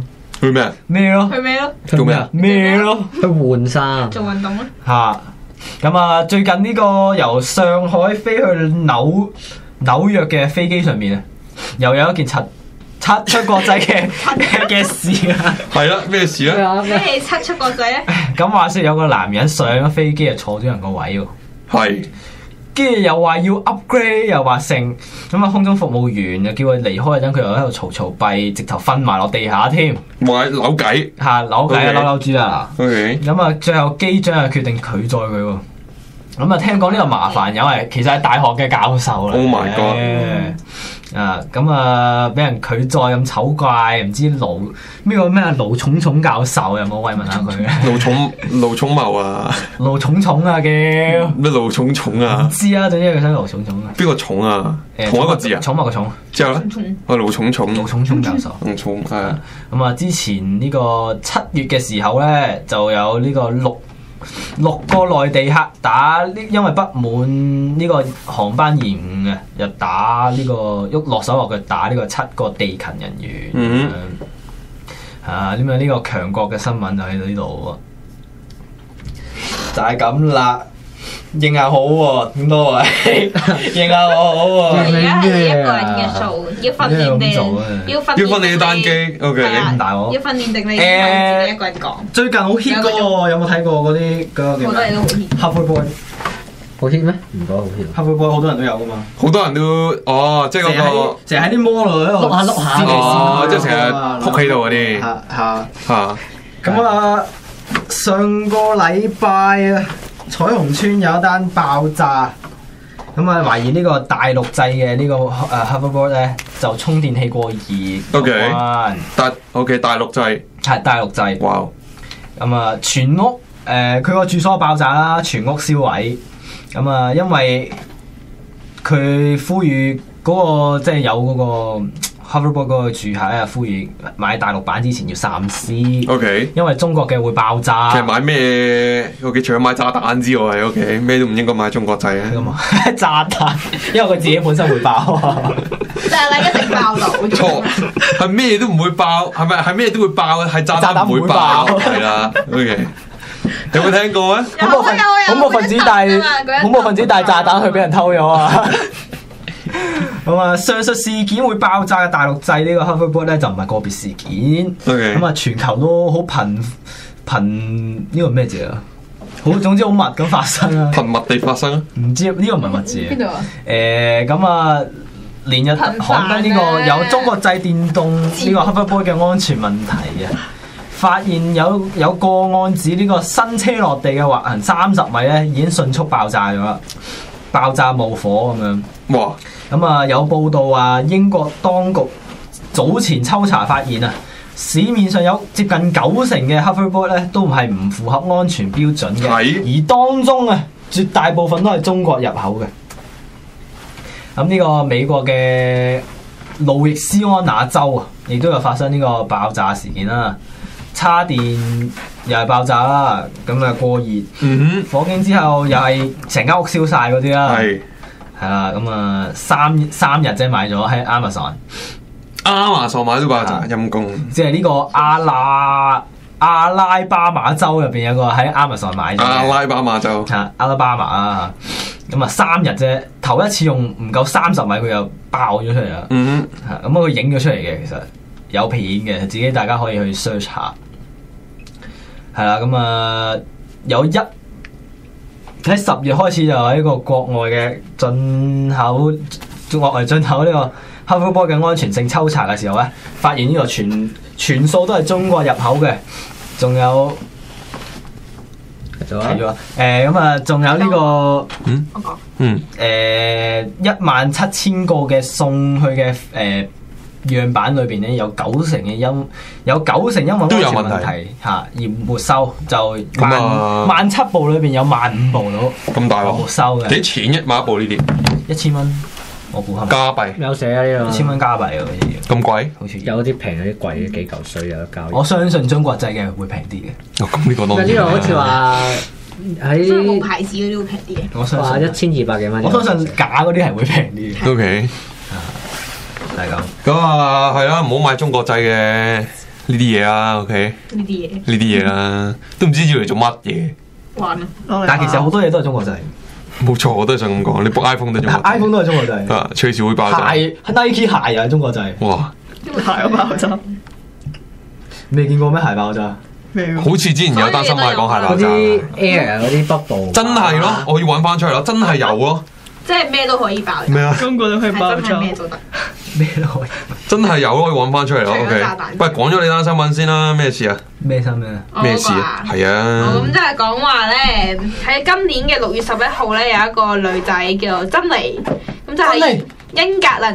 去咩啊？ 咩咯？ 去咩咯？ 做咩啊？ 咩咯？ 去換衫。 做運動咯。 嚇！咁啊，最近呢個由上海飛去紐約嘅飛機上面啊，又有一件七出國際嘅事啊！ 係啦，咩事咧？ 咩七出國際咧？ 咁話說有個男人上咗飛機啊，坐咗人個位喎。 係。 跟住又話要 upgrade，又話剩咁啊！空中服務員又叫佢離開嗰陣，佢又喺度嘈閉，直頭瞓埋落地下添。 哇！扭計嚇，扭計啊，扭豬啊 ！OK。咁啊，最後機長啊決定拒載佢喎。咁啊，聽講呢個麻煩友係其實係大學嘅教授嚟嘅。 Oh my god！ 啊，咁啊，俾人拒載咁醜怪，唔知盧重重教授有冇慰問下佢？ 盧寵茂啊！ 盧重重啊叫咩盧重重啊？ 唔知啊，總之佢想盧重重啊。 邊個重啊？同一個字啊？ 寵物個寵。之後咧， 盧重重。 盧重重教授。 重係啊。 咁啊，之前呢個7月嘅時候咧，就有呢個六個內地客因為不滿呢個航班延誤嘅，又打呢個落手落腳打呢個7個地勤人員。咁啊呢個強國嘅新聞就喺到呢度喎，就係咁啦。認下好喎，咁多位認下我好喎。 而家係一個人嘅數，要訓練你，要訓練單機。OK， 咁大鑊。 要訓練定你自己一個人講。 最近好 hit 嗰個，有冇睇過嗰啲嗰個叫咩？ 好多嘢都好 hit。 Hoverboard 好 hit 咩？唔覺得好 hit。 Hoverboard 好多人都有噶嘛。 好多人都即係嗰個成日喺啲摩度喺度碌下。 即係成日撲喺度嗰啲。嚇。 咁啊，上個禮拜啊。彩虹村有一單爆炸，咁啊懷疑呢個大陸製嘅呢個hoverboard 咧就充電器過熱。 OK， 大陸製係大陸製。 哇！ 咁啊全屋佢個住所爆炸啦，全屋燒毀。咁啊因為佢呼籲嗰個即係有嗰個 hoverboard 嗰個住客啊，呼籲買大陸版之前要三思。 OK， 因為中國嘅會爆炸。 其實買咩？OK，除咗買炸彈之外，OK， 咩都唔應該買中國製啊。 炸彈，因為佢自己本身會爆啊。 但係你一定爆到。 錯，係咩都唔會爆，係咪？係咩都會爆，係炸彈唔會爆，係啦。OK， 有冇聽過啊？ 恐怖分子帶炸彈去俾人偷咗啊！咁啊，上述事件會爆炸嘅大陸製呢個 hoverboard 咧就唔係個別事件，咁啊全球都好頻呢個咩字啊？總之好密咁發生啊！ 頻密地發生啊？ 唔知呢個唔係密字啊？ 邊度啊？ 咁啊，連日刊登呢個有中國製電動呢個 hoverboard 嘅安全問題啊！發現有個案指呢個新車落地嘅滑行30米咧已經迅速爆炸咗啦。爆炸冒火咁樣， 哇！ 咁啊有報道話英國當局早前抽查發現啊，市面上有接近90%嘅 hoverboard 咧都係唔符合安全標準嘅，而當中啊絕大部分都係中國入口嘅。咁呢個美國嘅路易斯安那州啊，亦都有發生呢個爆炸事件啦。叉電又係爆炸啦，咁啊過熱，火警之後又係成間屋燒晒嗰啲啦，係啦，咁啊三日啫買咗喺 Amazon 買都爆炸，陰公。 即係呢個阿拉巴馬州入邊有個喺 Amazon 買咗。 阿拉巴馬州阿拉巴馬啊，咁啊3日啫，頭一次用唔夠30米佢又爆咗出嚟啦，咁佢影咗出嚟嘅，其實有片嘅，自己大家可以去 search 下。係啦，咁啊有喺10月開始就喺一個國外嘅進口呢個 hoverboard 嘅安全性抽查嘅時候咧，發現呢個全數都係中國入口嘅，仲有咁啊，仲有呢個17000個嘅送去嘅樣板裏邊咧有90%因為安全問題嚇而沒收，就17000部裏邊有15000部到咁大鑊沒收嘅。 幾錢買一部呢啲 ？1000蚊，我估下。 加幣有寫啊呢個 1000蚊加幣啊， 咁貴？ 好似有啲平，有啲貴嘅，幾嚿水有得交。 我相信中國製嘅會平啲嘅。 咁呢個當然。 呢個好似話喺冇牌子嗰啲會平啲嘅。 我相信 1200幾蚊。 我相信假嗰啲係會平啲嘅。 OK。係咁啊，係啦，唔好買中國製嘅呢呢啲嘢啦，OK。 呢啲嘢啦，都唔知要嚟做乜嘢。 玩但係其實好多嘢都係中國製。 冇錯，我都係想咁講。你 book iPhone 都係中國製。 iPhone 都係中國製。 啊，隨時會爆炸。 鞋 Nike 鞋又係中國製。 哇！ 鞋爆炸。 未見過咩鞋爆炸？ 好似之前有單新聞係講鞋爆炸。 嗰啲 Air 嗰啲 bubble。 真係咯，我要揾翻出嚟咯，真係有咯。 即係咩都可以爆。 咩啊？ 中國都可以爆炸。 咩都得。 咩都可以。 真係有咯，可以揾翻出嚟咯。OK。喂，講咗你單新聞先啦，咩事啊？ 咩新聞啊？ 咩事啊？係啊。 咁即係講話咧，喺今年嘅6月11號咧，有一個女仔叫做珍妮，咁就係英格蘭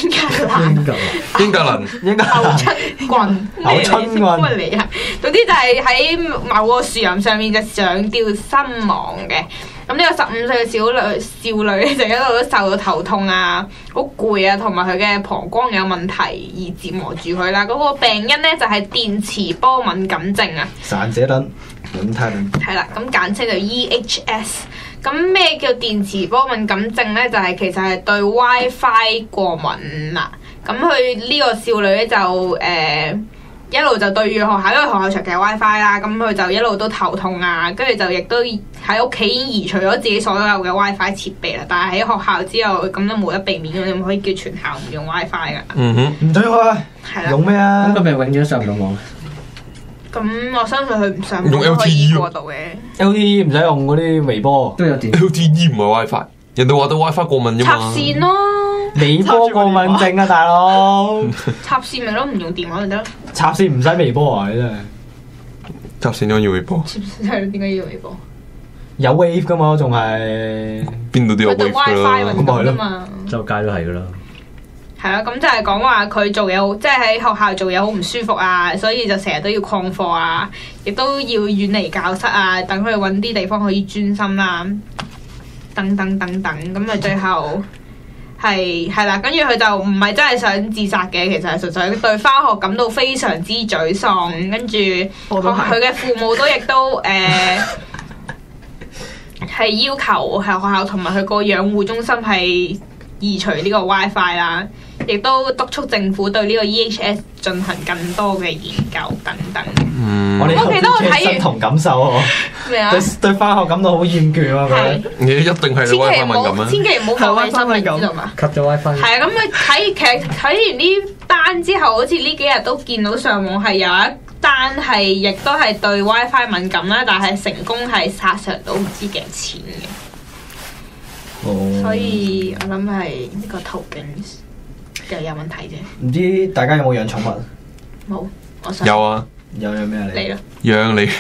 牛出棍， 牛出棍嚟啊！總之就係喺某個樹林上面就上吊身亡嘅。咁呢個15歲嘅少女咧，就一路都受到頭痛啊、好攰啊，同埋佢嘅膀胱有問題而折磨住佢啦。嗰個病因咧就係電磁波敏感症啊。 散者輪，輪胎輪。 係啦，咁簡稱就 EHS。咁咩叫電磁波敏感症咧？就係其實係對 WiFi 過敏啦。咁佢呢個少女咧就一路就對住學校，因為學校長期有 WiFi 啦，咁佢就一路都頭痛啊，跟住就亦都喺屋企已經移除咗自己所有嘅 WiFi 設備啦。但係喺學校之後咁都冇得避免，你唔可以叫全校唔用 WiFi 噶。 嗯哼， 唔准開。 係啦。 用咩啊？ 咁佢咪永遠上唔到網？ 咁我相信佢唔上用網可以 LTE 過到嘅。 LTE 唔使用嗰啲微波， 都有電。 LTE 唔係 WiFi，人哋話對 WiFi 過敏啫嘛。 插線咯。 微波過敏症啊，大佬！ 插線咪咯，唔用電話咪得咯。 插線唔使微波啊，你真係。 插線點解要微波？ 係點解要微波？ 有 wave 噶嘛，仲係邊度都有 wave 㗎啦。 咁咪係咯， 周街都係噶啦。 係啦，咁就係講話佢做嘢好，即係喺學校做嘢好唔舒服啊，所以就成日都要曠課啊，亦都要遠離教室啊，等佢揾啲地方可以專心啦，等等等等，咁咪最後。係啦，跟住佢就唔係真係想自殺嘅，其實係純粹對返學感到非常之沮喪，跟住佢嘅父母都亦都係要求係學校同埋佢個養護中心係移除呢個 WiFi 啦，亦都督促政府對呢個 EHS 進行更多嘅研究等等。 我記得我睇完同感受啊！ 咩啊？ 對返學感到好厭倦啊！佢你一定係你 WiFi 敏感啊！ 千祈唔好講你新聞知道嘛 ？cut 咗 WiFi。 係啊，咁佢睇完呢單之後，好似呢幾日都見到上網係有一單係亦都係對 WiFi 敏感啦，但係成功係殺傷到唔知幾多錢嘅。所以我諗係呢個途徑嘅有問題啫。 唔知大家有冇養寵物？ 冇，我想有啊。 有養咩嚟？ 你咯。 養你。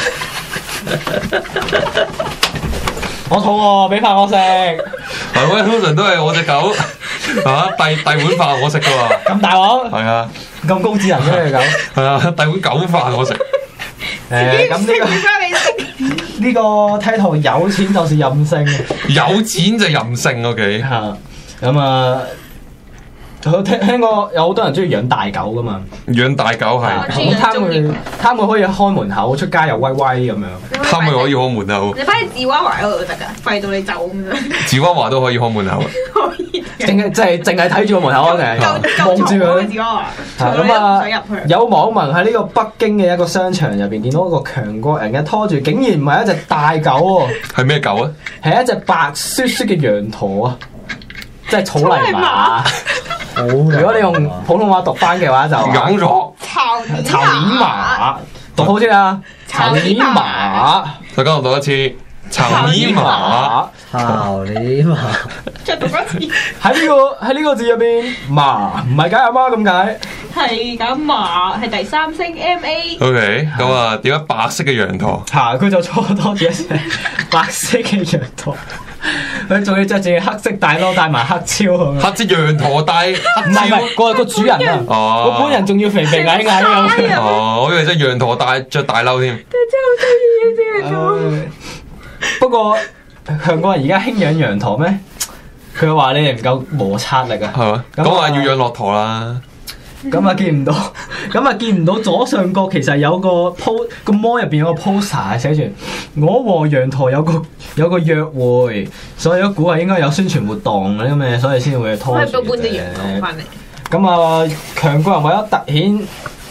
我肚餓，俾飯我食。 係喂，通常都係我隻狗嚇遞碗飯我食噶喎。 咁大鑊？ 係啊。 咁高智能嘅隻狗。 係啊，遞碗狗飯我食。 咁呢個 title 有錢就是任性。 有錢就任性 ，OK。 嚇，咁啊。聽過有好多人中意養大狗噶嘛？ 養大狗係， 貪佢可以開門口，出街又威威咁樣。 貪佢可以開門口。 你擺喺芝娃娃嗰度得㗎，廢到你走咁樣。 芝娃娃都可以開門口。 可以。 淨係睇住個門口啊，定係望住佢。 芝娃娃。 咁啊，有網民喺呢個北京嘅一個商場入邊見到一個強過人嘅拖住，竟然唔係一隻大狗喎。 係咩狗啊？ 係一隻白雪雪嘅羊駝啊！即係草泥馬。如果你用普通話讀翻嘅話就羊駝、 草泥馬，讀好啲啊！草泥馬， 大家讀一次，草泥馬， 草泥馬。 再讀一次。 喺呢個字入邊，馬唔係解阿媽咁解。 係咁馬係第三聲 MA。 OK，咁啊，點解白色嘅羊駝？ 嚇，佢就錯多咗一隻白色嘅羊駝。佢仲要着住黑色大褸，戴埋黑超咁樣。黑隻羊駝戴黑超。 唔係個主人啊！ 哦， 個本人仲要肥肥矮矮咁。 哦，我以為隻羊駝着大褸添。 真係好得意嘅不過香港人而家興養羊駝咩？佢話你哋唔夠摩擦力啊。 係嘛？咁話要養駱駝啦。 咁啊見唔到左上角其實有個 post 個 mall 入邊有個 poster 寫住我和羊駝有個約會，所以我估係應該有宣傳活動嗰啲咁嘅，所以先會拖住。 可以搬隻羊駝翻嚟。 咁啊，強國人為咗突顯自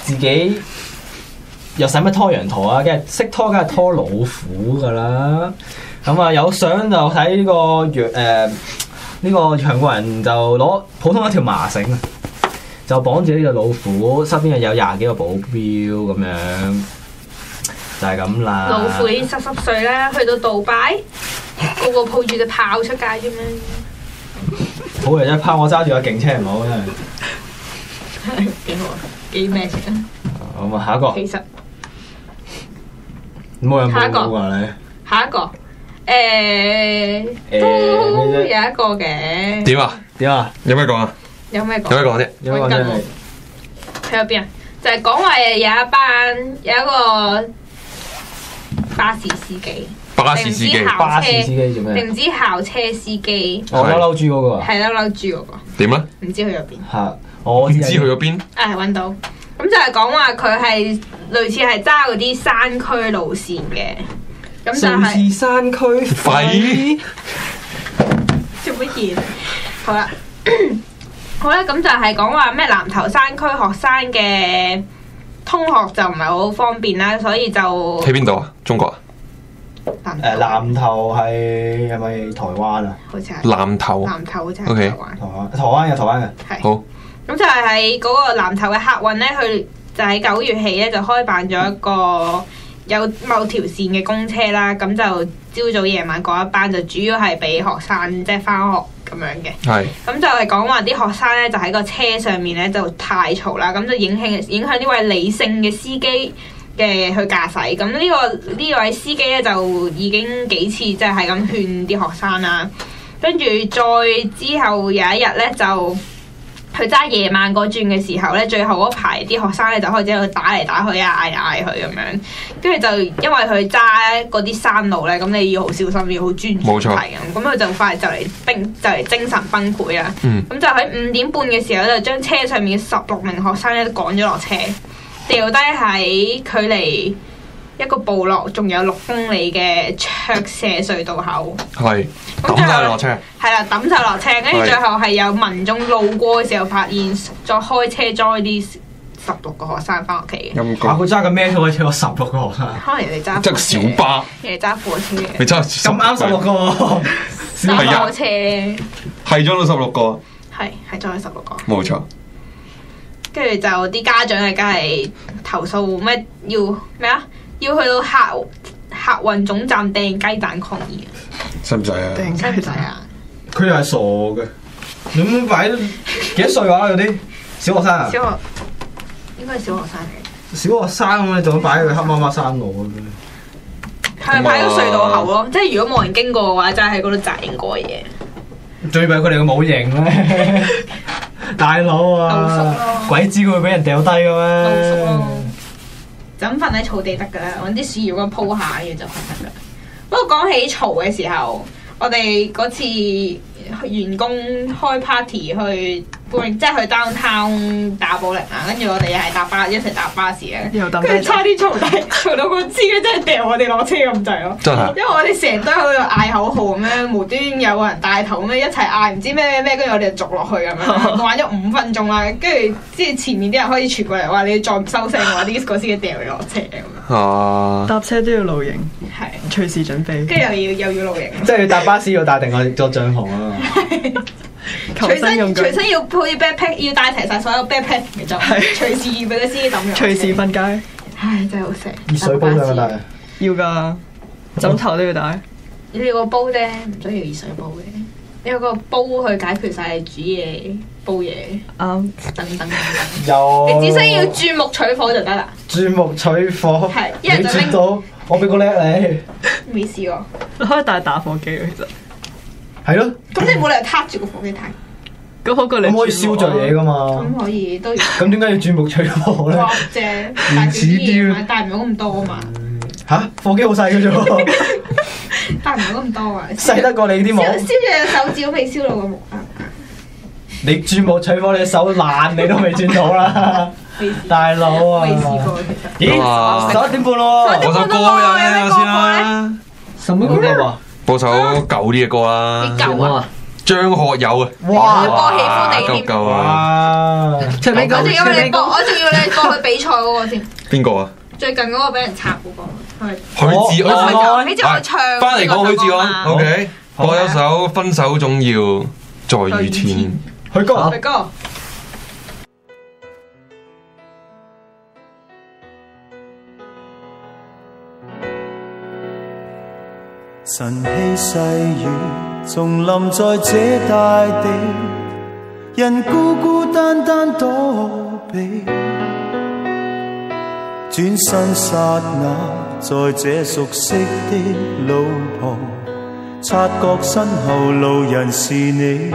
自己又使乜拖羊駝啊？梗係識拖，梗係拖老虎噶啦。咁啊，有相就睇呢個呢個韓國人就攞普通一條麻繩啊，就綁住呢隻老虎，身邊有20幾個保鏢咁樣，就係咁啦。 老虎已經濕碎啦，去到杜拜，個個抱住隻炮出街啫咩？ 好嘅，一拋我揸住個勁車唔好真係。 幾好啊！幾咩嘅？ 咁啊，下一個。 其實冇人報告㗎你。 下一個。都有一個嘅。 點啊？有咩講啊？ 有咩講啫？ 揾緊我。喺入邊啊？就係講話有一個巴士司機。 巴士司機做咩？ 定唔知校車司機？ 哦，嬲豬嗰個啊。 係嬲豬嗰個。 點啊？ 唔知去咗邊。 係，我唔知去咗邊。 揾到。咁就係講話佢係類似係揸嗰啲山區路線嘅。咁就係瑞士山區廢做乜嘢？好啦，好啦，咁就係講話咩南頭山區學生嘅通學就唔係好方便啦，所以就喺邊度啊？中國啊？ 南頭係咪台灣啊？ 好似係南頭好似係台灣。 台灣嘅。 係。 好。 咁就係喺嗰個南頭嘅客運咧，佢就喺9月起咧就開辦咗一個有某條線嘅公車啦。咁就朝早夜晚嗰一班，就主要係俾學生即係翻學咁樣嘅。 係。咁就係講話啲學生咧就喺個車上面咧就太嘈啦，咁就影響呢位理性嘅司機嘅去駕駛。咁呢位司機咧就已經幾次即係咁勸啲學生啦。跟住再之後有一日咧就。佢揸夜晚嗰轉嘅時候咧，最後嗰排啲學生咧就開始喺度打嚟打去啊，嗌嚟嗌去咁樣。跟住就因為佢揸嗰啲山路咧，咁你要好小心，要好專注係咁。咁佢就快就嚟精神崩潰啦。咁就喺5點半嘅時候就將車上面嘅16名學生咧都趕咗落車，掉低喺距離一個部落仲有6公里嘅卓射隧道口。 係抌晒落車。 係啦，抌晒落車，跟住最後係有民眾路過嘅時候發現，再開車載啲16個學生翻屋企嘅。 佢揸緊咩車可以車16個學生？ 可能人哋揸即係小巴， 人哋揸貨車。 你揸咁啱16個， 揸貨車。 係裝到16個。 係裝咗16個。 冇錯。 跟住就啲家長係梗係投訴咩？要去到客運總站掟雞蛋抗議。 使唔使啊？ 掟雞蛋啊！ 佢又係傻嘅，你咁擺幾多歲話嗰啲小學生啊？ 小學應該係小學生嚟。 小學生咁你仲擺喺佢黑媽媽山路咁樣？ 係擺個隧道口咯，即係如果冇人經過嘅話，就係喺嗰度擲應該嘢。 最弊佢哋個冇型咧，大佬啊！鬼知佢會俾人掉低嘅咩？ 就咁瞓喺草地得㗎啦，揾啲樹葉咁鋪下，跟住就瞓得㗎。不過講起嘈嘅時候，我哋嗰次員工開 party 去，即係去 downtown 打保齡啊，跟住我哋又係一齊搭巴士啊，跟住差啲嘈到個司機真係掉我哋落車咁滯咯。真係，因為我哋成日都喺度嗌口號咁樣，無端端有個人帶頭咁樣一齊嗌唔知咩，跟住我哋就逐落去咁樣，玩咗5分鐘啦，跟住即係前面啲人開始傳過嚟話你再唔收聲嘅話，啲個司機掉你落車咁樣。 哦。 搭車都要露營， 係隨時準備。 跟住又要露營。 即係要搭巴士要帶定個帳篷啊！ 隨身要好似 backpack 要帶齊晒所有 backpack 嘅裝，隨時預備個司機抌入。 隨時瞓街。 唉，真係好食。 熱水煲都帶。 要㗎，枕頭都要帶。 你有個煲啫，唔需要熱水煲嘅。你有個煲去解決晒你煮嘢、煲嘢，等等。有。你只需要鑽木取火就得啦。鑽木取火。係，一人就拎到。我俾個叻你。未試過。 你可以帶打火機其實。 係咯。 咁你冇理由撻住個火機睇。 咁好過你。 咁可以燒着嘢噶嘛？ 咁可以都。咁點解要鑽木取火咧？ 哇正，原始啲，帶唔到咁多啊嘛。 嚇，火機好細嘅啫喎。 帶唔到咁多啊。 細得過你啲木。 燒咗隻手指都未燒到個木啊！ 你鑽木取火，你手爛你都未鑽到啦。大佬啊！ 未試過其實。 咦？11點半咯。 播首歌有咩先啦？ 什麼歌啊？ 播首舊啲嘅歌啦。 舊啊！ 張學友啊！ 哇！播喜歡你添， 夠啊！ 我仲要你播，佢比賽嗰個添。 邊個啊？ 最近嗰個俾人插嗰個係許志安， 許志安唱。 翻嚟講許志安 ，OK， 播一首《分手總要在雨天》。 許哥， 許哥。 晨曦細雨重臨在這大地，人孤孤單單躲避，轉身剎那，在這熟悉的路旁，察覺身後路人是你，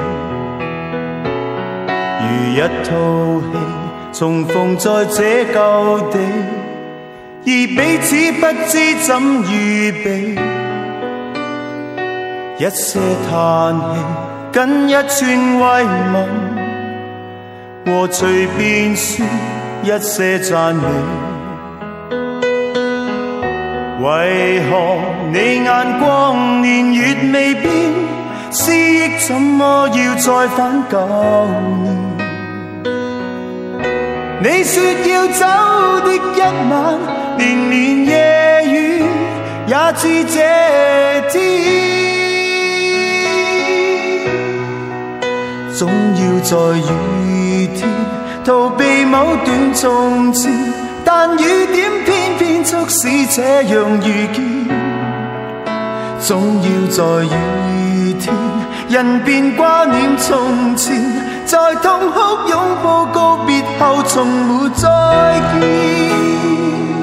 如一套戲重逢在這舊地，而彼此不知怎預備。一些嘆氣，跟一串慰問，和隨便說一些讚美。為何你眼光年月未變，思憶怎麼要再返舊年？你說要走的一晚，連綿夜雨也似這天。總要在雨天逃避某段從前，但雨點偏偏促使這樣遇見。總要在雨天，人便掛念從前，在痛哭擁抱告別後，從沒再見。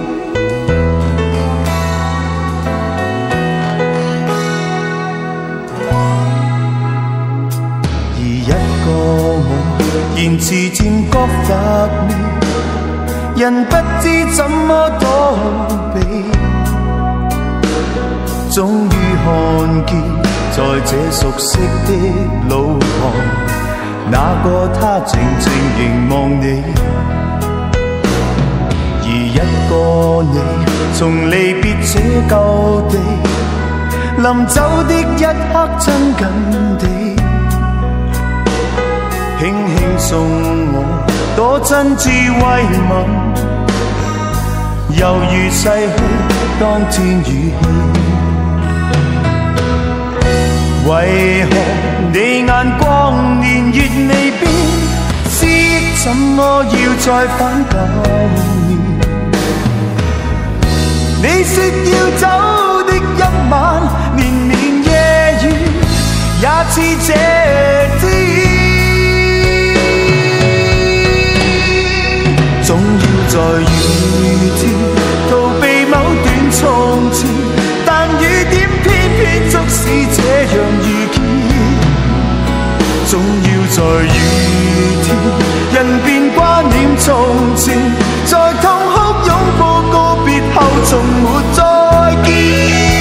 言辭漸覺乏味，人不知怎麼躲避，終於看見在這熟悉的路旁，那個他靜靜凝望你，而一個你從離別這舊地，臨走的一刻親近地，輕輕送我多真摯慰問，猶如逝去當天語氣。為何你眼光年月未變，思憶怎麼要再返舊年？你說要走的一晚，連綿夜雨也似這天。總要在雨天逃避某段從前，但雨點偏偏促使這樣遇見。總要在雨天，人便掛念從前，在痛哭擁抱告別後，從沒再見。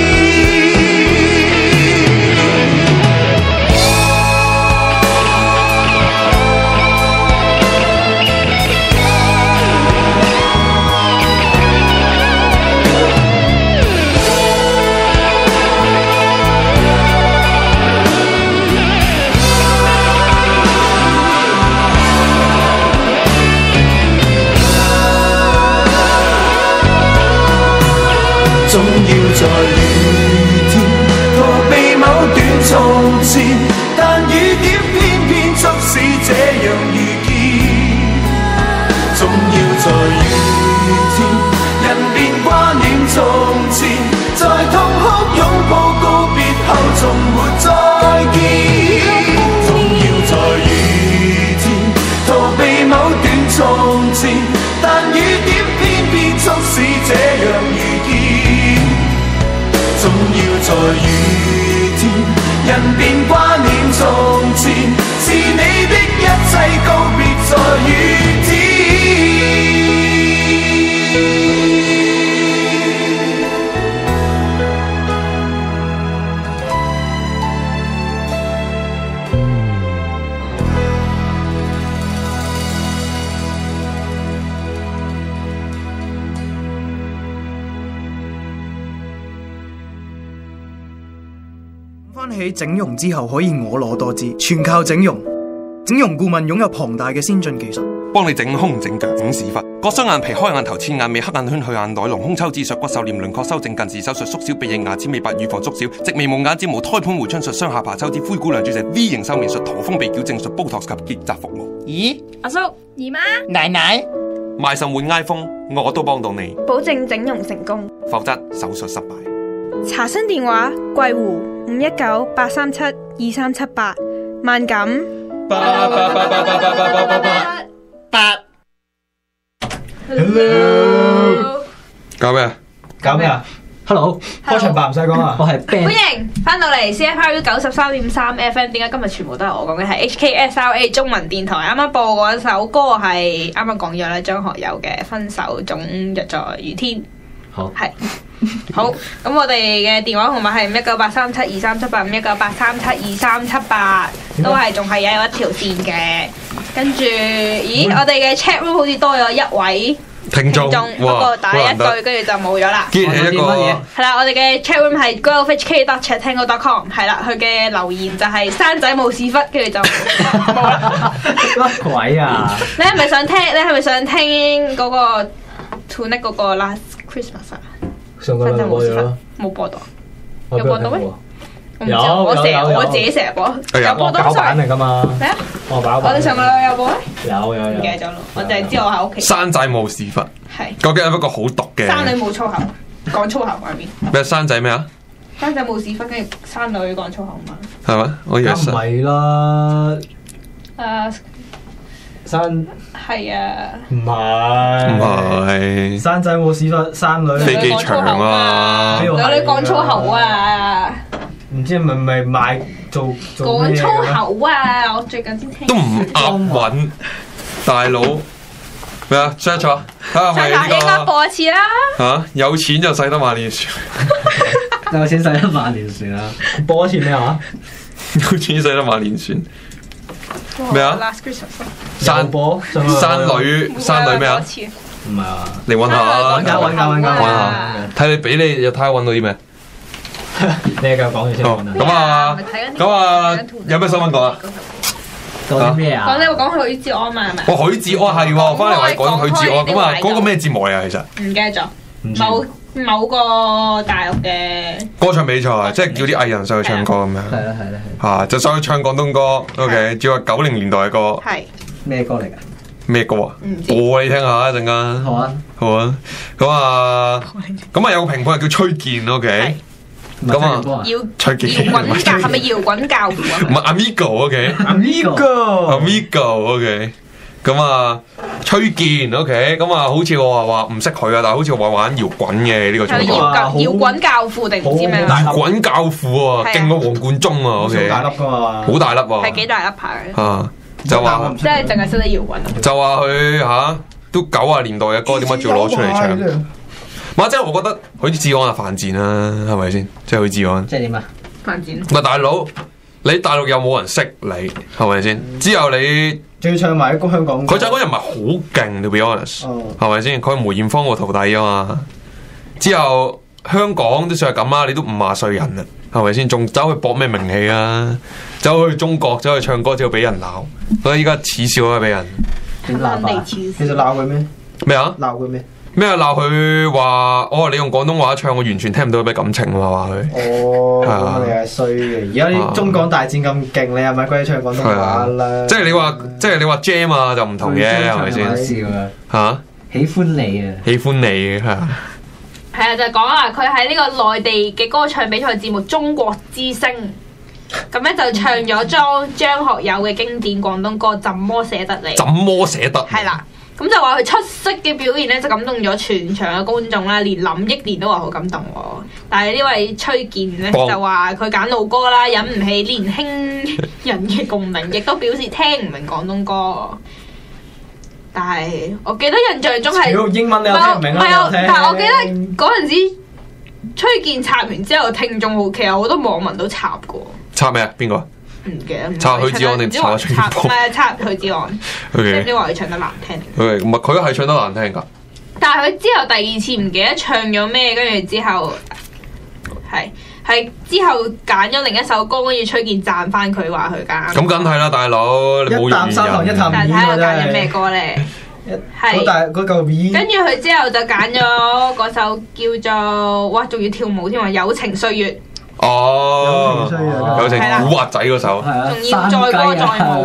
總要在雨天逃避某段從前，但雨點偏偏促使這樣遇見。總要在雨天，人便掛念從前，在痛哭擁抱告別後，從沒再見。總要在雨天逃避某段從前，但雨點偏偏促使這樣遇見。總要在雨天，人便掛念從前，是你的一切告別在雨天。 翻起整容之後可以婀娜多姿，全靠整容。整容顧問擁有龐大嘅先進技術， 幫你整胸、整腳、整屎忽，割雙眼皮、開眼頭、切眼尾、黑眼圈、去眼袋、隆胸抽脂、削骨瘦臉、輪廓修正、近視手術、縮小鼻翼、牙齒美白、預防縮小、植眉毛、眼睫毛、胎盤回春術、雙下巴抽脂、灰姑娘注射、V 型瘦面術、駝峰鼻矯正術、Botox 及結紮服務。 咦？ 阿叔、姨媽、 奶奶， 賣腎換 iPhone，我都幫到你， 保證整容成功， 否則手術失敗。 查詢電話：桂湖519-837-2378，萬錦。 Hello， 搞咩啊？ 搞咩啊 ？Hello， 開場白唔使講啊！ 我係 Ben， 歡迎翻到嚟 CFRU 93.3 FM。點解今日全部都係我講嘅？係 HKSLA 中文電台。啱啱播嗰首歌係啱啱講咗啦，張學友嘅《分手總約在雨天》。 好， 係好。咁我哋嘅電話號碼係198372378，198372378，都係仲係有一條線嘅。跟住，咦？我哋嘅 chat room 好似多咗一位聽眾， 不過打一句，跟住就冇咗啦。 既然係一個係啦，我哋嘅 chat room 係 golfhk.chattangle.com， 係啦，佢嘅留言就係生仔冇屎忽，跟住就冇啦。 乜鬼啊？ 你係咪想聽？你係咪想聽嗰個 Tonight 嗰個 Last Christmas 啊？ 上個禮拜播咗咯， 冇播到，有播到咩？ 有， 我自己成日播，有播到。 搞版嚟㗎嘛？ 咩啊？ 我哋上個禮拜有播咩？ 有， 唔記得咗咯，我就係知我喺屋企。 生仔冇屎忽， 係究竟係一個好毒嘅。 生女冇粗口，講粗口外面。 咩生仔咩啊？ 生仔冇屎忽，跟住生女講粗口嘛？ 係咩？我以為唔係啦。生係啊， 唔係生仔冇屎忽，生女飛機場啊， 女講粗口啊， 唔知咪賣做講粗口啊！我最近先聽都唔押韻，大佬咩啊 search 咗，睇下係呢個應該播一次啦嚇，有錢就使得萬年船， 有錢使得萬年船啊！ 播一次咩話？ 有錢使得萬年船。咩啊？生女咩啊？ 唔係啊！ 嚟揾下， 揾下， 睇你俾你又睇下揾到啲咩？ 你繼續講住先。 咁啊，有咩新聞講啊？ 講啲咩啊？ 講你會講許志安嘛？係咪？ 許志安係喎，翻嚟講許志安。咁啊，嗰個咩節目嚟啊？其實唔記得咗。某個大陸嘅歌唱比賽，即係叫啲藝人上去唱歌咁樣。 係啦。 嚇，就上去唱廣東歌。OK，仲有90年代嘅歌。 係咩歌嚟㗎？ 咩歌啊？播你聽下一陣間。好啊。咁啊，有個評判係叫崔健。OK。咁啊，崔健搖滾教係咪搖滾教父啊？ 唔係 Amigo。OK。Amigo。OK。咁啊，崔健 OK， 咁啊，好似我話唔識佢啊，但係好似話玩搖滾嘅呢個唱歌。 搖滾教父定唔知咩？ 搖滾教父啊，勁過黃貫中啊 OK。 好大粒噶嘛？ 好大粒喎。 係幾大粒牌？ 就話即係淨係識得搖滾。 就話佢都90年代嘅歌，點解仲要攞出嚟唱？即係我覺得許志安係犯賤啦，係咪先？即係許志安。 即係點啊？ 犯賤。 唔係大佬，你大陸有冇人識你？係咪先？之後你。 仲要唱埋啲香港歌， 佢唱嗰人唔係好勁，to be honest，係咪先？佢係梅艷芳個徒弟啊嘛。之後香港都算係咁啦，你都50歲人啦，係咪先？仲走去搏咩名氣啊？走去中國走去唱歌，之後俾人鬧，所以依家恥笑啊俾人。 點鬧啊？其實鬧佢咩？ 咩啊？ 鬧佢咩？ 咩啊？鬧佢話你用廣東話唱，我完全聽唔到有咩感情啊！話佢。 咁你係衰嘅。而家啲中港大戰咁勁，你係咪鬼唱廣東話啦？ 即係你話 Jam 啊，就唔同嘅，係咪先？嚇！ 喜歡你啊！ 喜歡你係啊！ 係啊，就係講啊，佢喺呢個內地嘅歌唱比賽節目《中國之聲》，咁咧就唱咗張學友嘅經典廣東歌《怎麼捨得你》。 怎麼捨得？ 係啦。咁就話佢出色嘅表現咧，就感動咗全場嘅觀眾啦，連林憶蓮都話好感動喎。但係呢位崔健咧就話佢揀老歌啦，引唔起年輕人嘅共鳴，亦都表示聽唔明廣東歌。但係我記得印象中係英文你又聽唔明啦， 但係我記得嗰陣時崔健插完之後，聽眾其實好多網民都插過。 插咩啊？邊個？ 唔記得。 插許志安定插崔健？ 唔係插許志安。 O.K. 你話佢唱得難聽。 O.K. 唔係佢係唱得難聽㗎。 但係佢之後第二次唔記得唱咗咩，跟住之後係係之後揀咗另一首歌，跟住崔健讚翻佢話佢揀。 咁梗係啦，大佬，你冇一啖三糖一啖但係睇下揀咗咩歌咧？係嗰嚿面。 跟住佢之後就揀咗嗰首叫做哇，仲要跳舞添啊！友情歲月。 哦，有隻古惑仔嗰首， 仲要載歌載舞。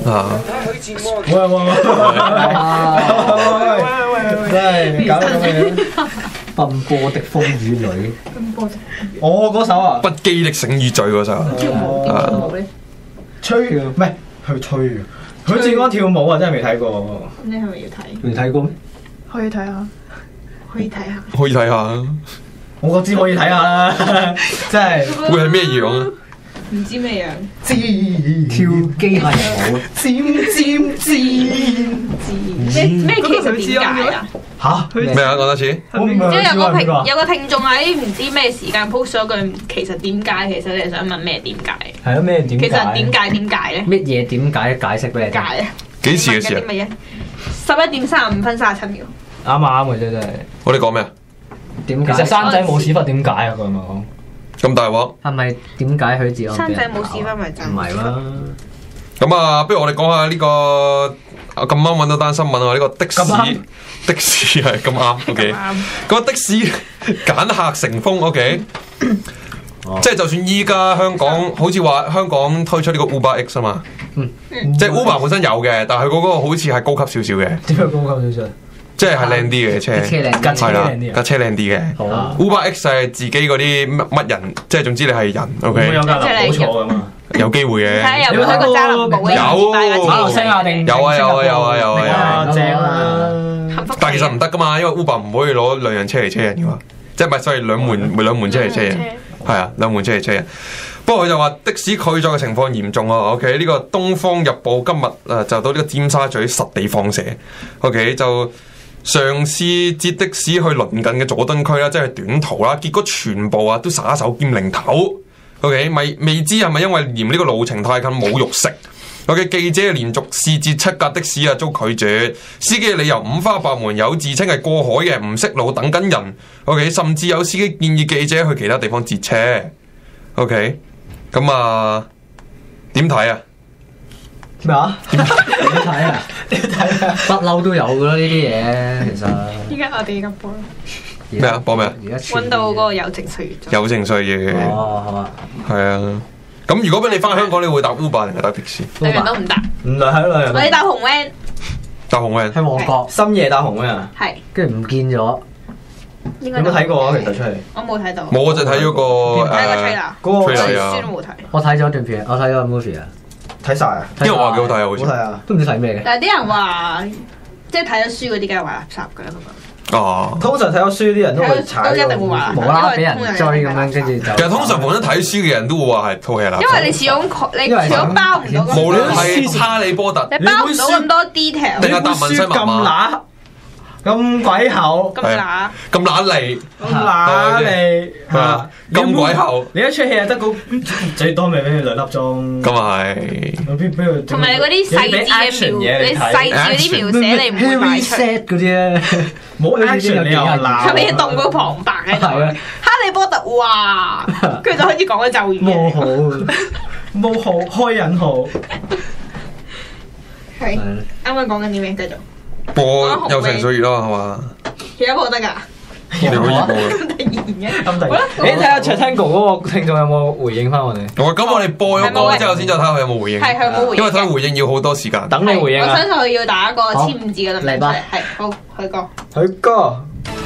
真係搞到咁嘅。 奔波的風雨裏， 我嗰首啊， 不羈的醒與醉嗰首， 跳舞點跳舞咧？ 吹唔係去吹嘅，許志安跳舞啊，真係未睇過。 你係咪要睇？ 未睇過咩？ 可以睇下， 可以睇下。 可以睇下。 我知可以睇下啦，真係。 會係咩樣啊？ 唔知咩樣？ 跳機械舞， 咩其實點解啊？ 嚇咩啊？講多次。 即係有個聽眾喺唔知咩時間 post 咗句，其實點解？其實你係想問咩點解？ 係咯，咩點解？ 其實點解咧？ 乜嘢點解解釋俾你聽？ 解啊！ 幾時嘅事啊 ？11:35:37秒。 啱嘅啫，真係。 我哋講咩啊？ 點解？ 其實生仔冇屎忽點解啊？佢係咪講？ 咁大鑊？ 係咪點解許志安？ 生仔冇屎忽咪真？ 唔係啦。 咁啊，不如我哋講下呢個咁啱揾到單新聞啊！呢個的士係咁啱，OK。個的士揀客成風，OK。即係就算依家香港好似話香港推出呢個 Uber X 啊嘛，即係 Uber 本身有嘅，但係佢嗰個好似係高級少少嘅。 點解高級少少？ 即係靚啲嘅車，係啦，架車靚啲嘅。Uber X 係自己嗰啲乜人，即係總之你係人，OK。 有架冇錯㗎嘛？ 有機會嘅。 有冇睇過渣男寶嘅？ 有馬來西亞定？ 有啊， 正啊！ 但係其實唔得噶嘛，因為 Uber 唔可以攞兩人車嚟車人噶嘛，即係咪所以兩門車嚟車人？係啊，兩門車嚟車人。不過佢就話的士拒載嘅情況嚴重啊 ，OK？ 呢個《東方日報》今日就到呢個尖沙咀實地放蛇 ，OK？ 就嘗試接的士去鄰近嘅佐敦區啦，即係短途啦，結果全部都耍手兼零頭 ，OK？ 未知係咪因為嫌呢個路程太近冇肉食？OK， 記者連續試截7架的士遭拒絕，司機嘅理由五花八門，有自稱係過海嘅，唔識路等緊人。OK， 甚至有司機建議記者去其他地方截車。OK， 咁啊點睇啊？ 咩啊？ 點睇啊？不嬲都有噶啦呢啲嘢，其實。 依家我哋而家播咩啊？播咩啊？ 揾到嗰個友情歲月。 友情歲月。 哦，好啊。 係啊。咁如果俾你翻香港，你會搭 Uber 定係搭的士？ 兩樣都唔搭。 唔係喺兩樣。 我哋搭紅 van。 搭紅 van 喺旺角， 深夜搭紅 van 啊？ 係。 跟住唔見咗。 有冇睇過啊？其實出嚟。 我冇睇到。 冇，我就睇咗個睇個 trailer。 嗰個 trailer 啊。 都冇睇。 我睇咗段片，我睇咗個 movie 啊。 睇晒啊！ 啲人話幾好睇啊，好似。 好睇啊！ 都唔知睇咩嘅。 但係啲人話，即係睇咗書嗰啲梗係話垃圾㗎啦。 哦， 通常睇咗書啲人都會踩， 都一定會話無啦啦俾人追咁樣，跟住就。 其實通常本身睇書嘅人都會話係套戲啦。 因為你始終包唔到。 無論係哈利波特， 你包唔到咁多 detail。 定係達文西密碼。 咁鬼厚， 咁乸， 咁乸嚟， 咁乸嚟， 嚇咁鬼厚。 你一出戲啊，得個最多咪俾佢2粒鐘。 咁啊係。 同埋嗰啲細緻嘅描，你細緻嗰啲描寫你唔會賣出。 嗰啲咧， 冇 action 你又鬧。 係咪要動個旁白喺度？哈利波特哇，跟住就開始講咗咒語。 冇好開引號。 係啱啱講緊啲咩？繼續。 播友情歲月咯，係嘛？ 其他播得㗎？ 你可以播嘅。 咁突然，你睇下 Chatango 嗰個聽眾有冇回應翻我哋？ 咁我哋播咗歌之後先再睇下佢有冇回應。 係佢冇回應。 因為睇回應要好多時間。 等你回應啊！ 我相信佢要打一個1500字嘅名出嚟。係好，許哥。 許哥。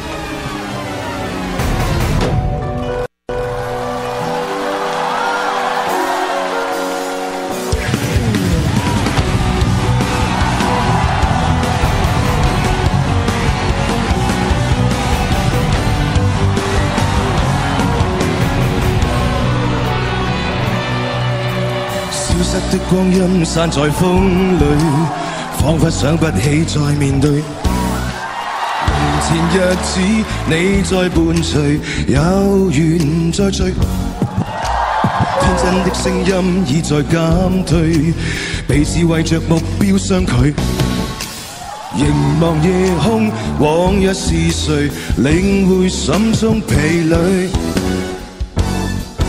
的光陰散在風裏，彷彿想不起再面對。從前日子你在伴隨，有緣再聚。天真的聲音已在減退，彼此為着目標相距。凝望夜空，往日是誰領會心中疲累？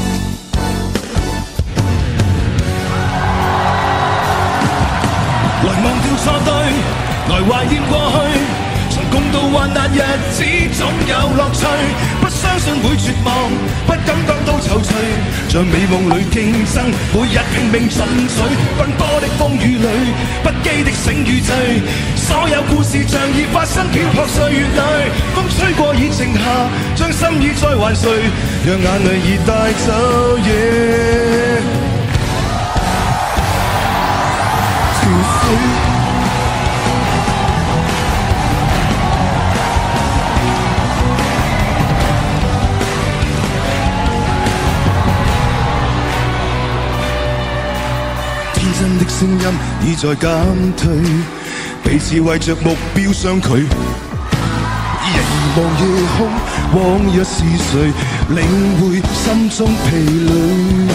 懷念過去，曾共度患難日子總有樂趣。不相信會絕望，不感覺到躊躇，像美夢裏競爭，每日拼命進取，奔波的風雨裏，不羈的醒與醉，所有故事像已發生，漂泊歲月裏，風吹過已靜下，將心意再還誰，讓眼淚已帶走夜。天真的聲音已在減退，彼此為着目標相距。凝望夜空，往日是誰領會心中疲累？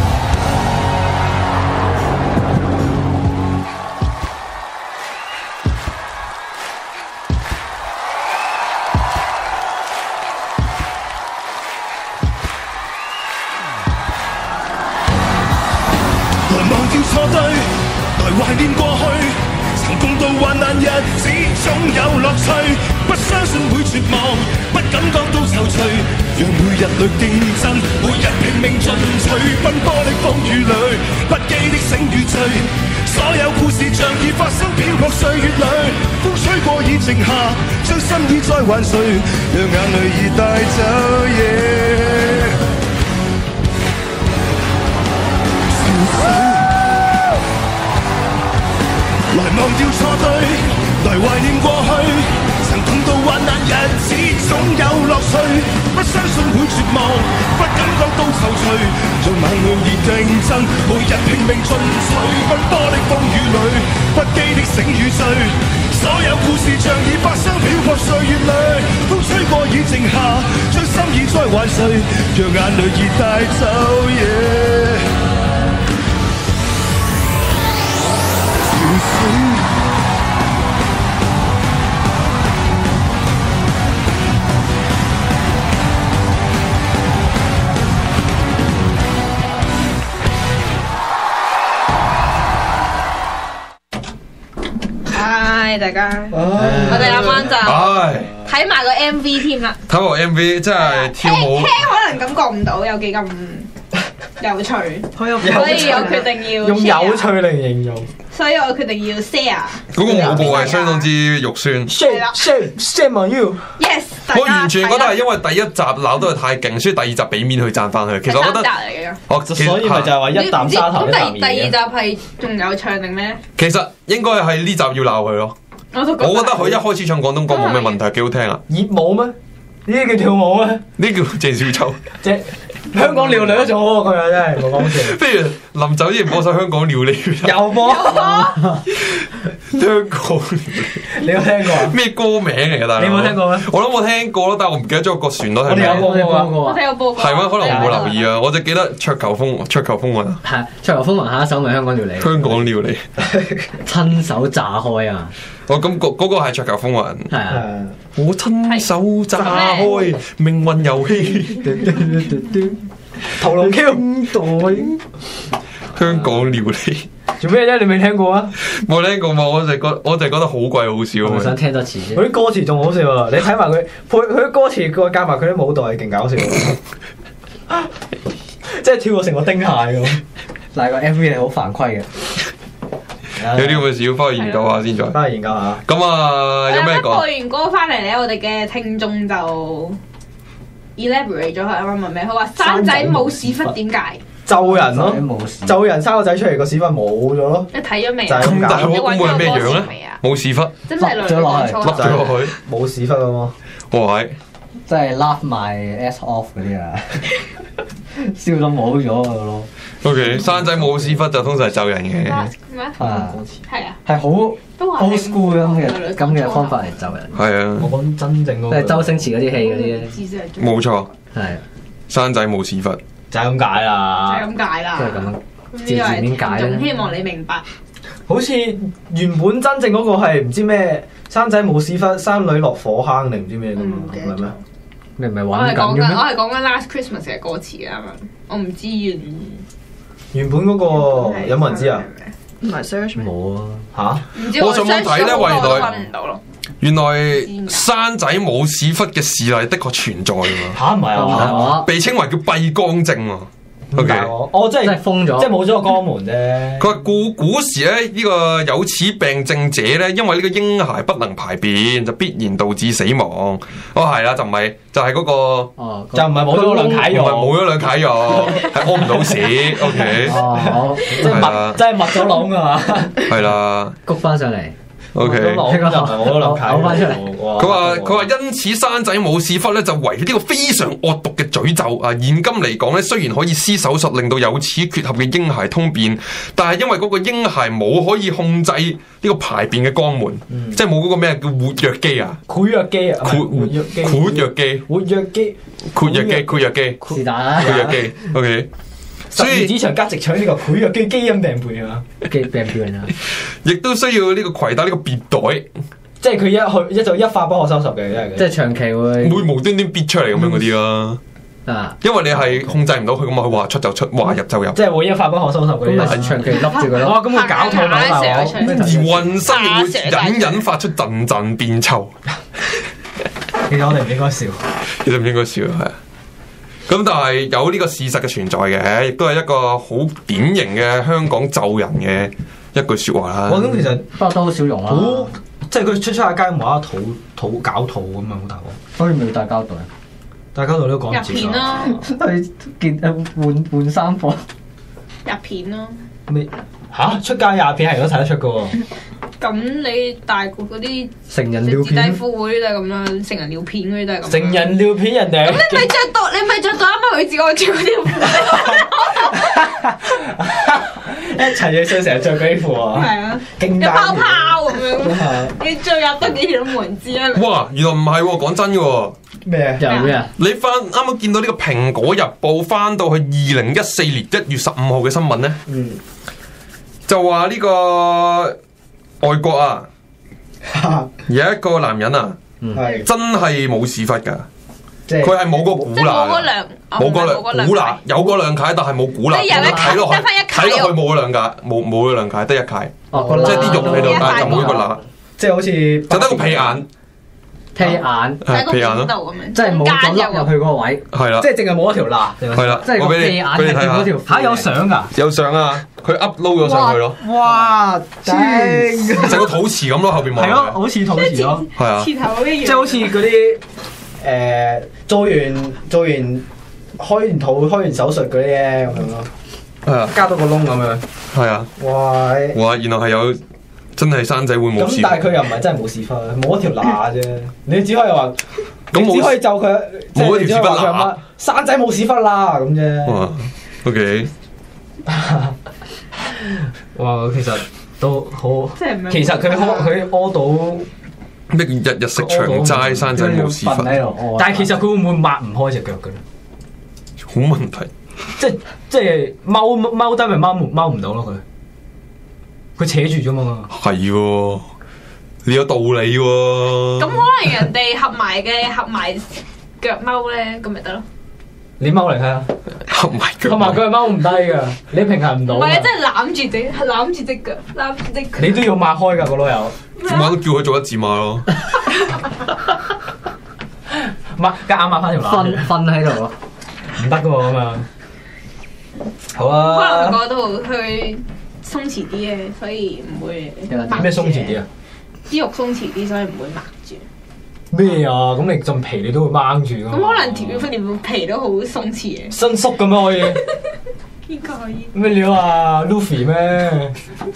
懷念過去，曾共度患難日子總有樂趣。不相信會絕望，不感覺到躊躇，讓每日裏競爭，每日拼命進取，奔波的風雨裏，不羈的醒與醉。所有故事像已發生，漂泊歲月裏，風吹過已靜下，將心意再還誰，讓眼淚已帶走夜。來忘掉錯對，來懷念過去，曾共度患難日子總有樂趣。不相信會絕望，不感覺到躊躇，像猛鳥而競爭，每日拼命進取，奔波的風雨裏，不羈的醒與醉。所有故事像已發生，漂泊歲月裏，風吹過已靜下，將心意再還誰，讓眼淚已帶走夜。 嗨，大家，我哋啱啱就睇埋個 MV 添啦。 睇個 MV 真係跳舞， 聽可能感覺唔到有幾咁有趣，所以我決定要用有趣嚟形容。 所以我決定要 share。 嗰個舞步係相當之肉酸。 Shame on you。 Yes。 我完全覺得係因為第一集鬧得佢太勁，所以第二集俾面去讚翻佢。其實我覺得， 所以咪就係話一啖沙頭一啖鹽。 第二集係仲有唱定咩？ 其實應該係呢集要鬧佢咯。我覺得佢一開始唱廣東歌冇咩問題，幾好聽啊！ 熱舞咩？呢啲叫跳舞咩？ 呢叫鄭少秋。 香港料理都仲好過佢啊！真係冇講笑。 不如臨走之前播首香港料理。 又播香港料理， 你有聽過啊？ 咩歌名嚟㗎？大佬， 你冇聽過咩？ 我諗我聽過咯，但係我唔記得咗個旋律係咩。 我哋有播過。 我哋有播過。 係咩？可能我冇留意啊！我就記得桌球風雲。 係桌球風雲下一首咪香港料理。 香港料理， 親手炸開啊！ 咁嗰個係桌球風雲。 係啊。 我親手炸開命運遊戲， 屠龍 Q 袋香港料理做咩啫？你未聽過啊？ 冇聽過嘛？我就覺得好鬼好笑。 我想聽多次啫。 佢啲歌詞仲好笑啊！你睇埋佢配佢啲歌詞，佢加埋佢啲舞蹈係勁搞笑，即係跳到成個丁蟹咁。 但係個 MV 係好犯規嘅。 有啲咁嘅事要翻去研究下先再。 翻去研究下。 咁啊，有咩講？ 播完歌翻嚟咧，我哋嘅聽眾就 elaborate 咗佢啱啱問咩？佢話生仔冇屎忽點解？ 咒人咯，咒人生個仔出嚟個屎忽冇咗咯。 你睇咗未？ 咁大個會係咩樣咧？冇屎忽， 真係笠咗落去， 笠咗落去， 冇屎忽啊嘛！ 哇！ 即係 laugh my ass off 嗰啲啊，笑到冇咗㗎咯。 O.K. 生仔冇屎忽就通常係咒人嘅。 咩？ 係啊， 係好 old school 咁嘅方法嚟咒人。 係啊， 我講真正嗰個。 即係周星馳嗰啲戲嗰啲咧。 冇錯。 係。 生仔冇屎忽。 就係咁解啦。 就係咁解啦。 即係咁樣。字面解咧。 希望你明白。 好似原本真正嗰個係唔知咩生仔冇屎忽，生女落火坑定唔知咩咁啊？係咩？你唔係玩緊嘅咩？ 我係講緊 Last Christmas 嘅歌詞啊嘛，我唔知原本嗰個有冇人知啊？ 唔係 search 咩？ 冇啊唔知我上網睇咧，話揾唔到咯。 原來生仔冇屎忽嘅事例的確存在㗎嘛。 嚇唔係啊？ 被稱為叫閉肛症喎。O.K. 即係封咗，即係冇咗個肛門啫。 佢話古時咧，呢個有此病症者咧，因為呢個嬰孩不能排便，就必然導致死亡。係啦，就唔係就係嗰個， 就唔係冇咗兩塊肉， 唔係冇咗兩塊肉，係屙唔到屎。O.K. 即係密，即係密咗窿啊嘛。係啦， 谷翻上嚟。 O.K. 嘔翻出嚟。 佢話因此生仔冇屎忽咧，就為呢個非常惡毒嘅詛咒啊！現今嚟講咧，雖然可以施手術令到有此缺陷嘅嬰孩通便，但係因為嗰個嬰孩冇可以控制呢個排便嘅肛門，即係冇嗰個咩叫活躍機啊？ 括約肌啊？ 括約肌？ 是但啦。 括約肌。O.K. 所以子腸加直腸呢個括約肌基因病變啊， 病變啊， 亦都需要呢個攜帶呢個別袋， 即係佢一發不可收拾嘅， 即係長期會無端端逼出嚟咁樣嗰啲啦。因為你係控制唔到佢咁啊，佢話出就出，話入就入， 即係會一發不可收拾嗰啲， 咁咪長期笠住佢咯。 哇，咁會搞痛啊！ 而渾身亦會隱隱發出陣陣變臭。 其實我哋唔應該笑， 其實唔應該笑係。咁但係有呢個事實嘅存在嘅，亦都係一個好典型嘅香港咒人嘅一句説話啦。 咁其實不過都好少用啊。 即係佢出下街冇啦，肚搞肚咁啊，好大鑊。 所以咪要帶膠袋。 帶膠袋都講入片咯， 去見換衫貨。 入片咯。 咩嚇？出街廿片係都睇得出嘅喎。 咁你大個嗰啲成人尿片、 底褲嗰啲都係咁啦，成人尿片嗰啲都係咁。 成人尿片人哋。咁你咪着到啱啱佢自我着嗰條褲。 一齊嘢上成日着嗰啲褲啊！ 係啊， 勁大泡泡咁樣。你最入得幾條都冇人知啊！ 哇！原來唔係喎，講真嘅喎。 咩？ 有咩啊？ 你啱啱見到呢個《蘋果日報》翻到去2014年1月15號嘅新聞咧，就話呢個外國啊，有一個男人啊，真係冇屎忽㗎，佢係冇個鼓乸，冇個鼓乸，有個兩塊，但係冇鼓乸，睇落去冇嗰兩塊，冇嗰兩塊，得一塊，即係啲肉喺度，但係就冇一個乸， 即係好似就得個屁眼。 屁眼， 屁眼咯， 即係冇咗凹入去嗰個位， 係啦， 即係淨係冇一條罅， 係啦， 即係個屁眼係見嗰條嚇有相㗎， 有相啊，佢 upload 咗上去咯， 哇，正， 成個肚臍咁咯，後邊望係咯，好似肚臍咯， 係啊， 臍頭嗰啲， 即係好似嗰啲做完開完手術嗰啲咧咁樣咯， 係啊， 加多個窿咁樣， 係啊，哇，原來係有。真係生仔會冇屎忽， 咁但係佢又唔係真係冇屎忽，冇一條罅啫。你只可以話，你只可以就佢冇一條屎忽罅， 生仔冇屎忽啦咁啫。 哇 ，OK， 哇，其實都好，其實佢屙到咩日日食長齋，生仔冇屎忽， 但係其實佢會唔會抹唔開隻腳嘅咧？ 好問題， 即係踎低咪踎唔到咯佢。佢扯住咗嘛？ 係喎，你有道理喎。 咁可能人哋合埋腳踎咧，咁咪得咯。 你踎嚟睇下， 合埋腳係踎唔低㗎，你平衡唔到。 唔係啊，即係攬住隻腳，攬住隻腳。 你都要擘開㗎個囉柚。 我都叫佢做一字馬咯。 夾硬擘翻條罅。 瞓喺度咯， 唔得㗎喎咁樣。好啊。 可能嗰度去。鬆弛啲嘅，所以唔會咩鬆弛啲啊？ 啲肉鬆弛啲，所以唔會抹住。 咩啊？咁你浸皮你都會掹住㗎。 咁可能條皮都好鬆弛嘅。 伸縮咁樣可以？ 應該可以。 咩料啊 ？Luffy 咩？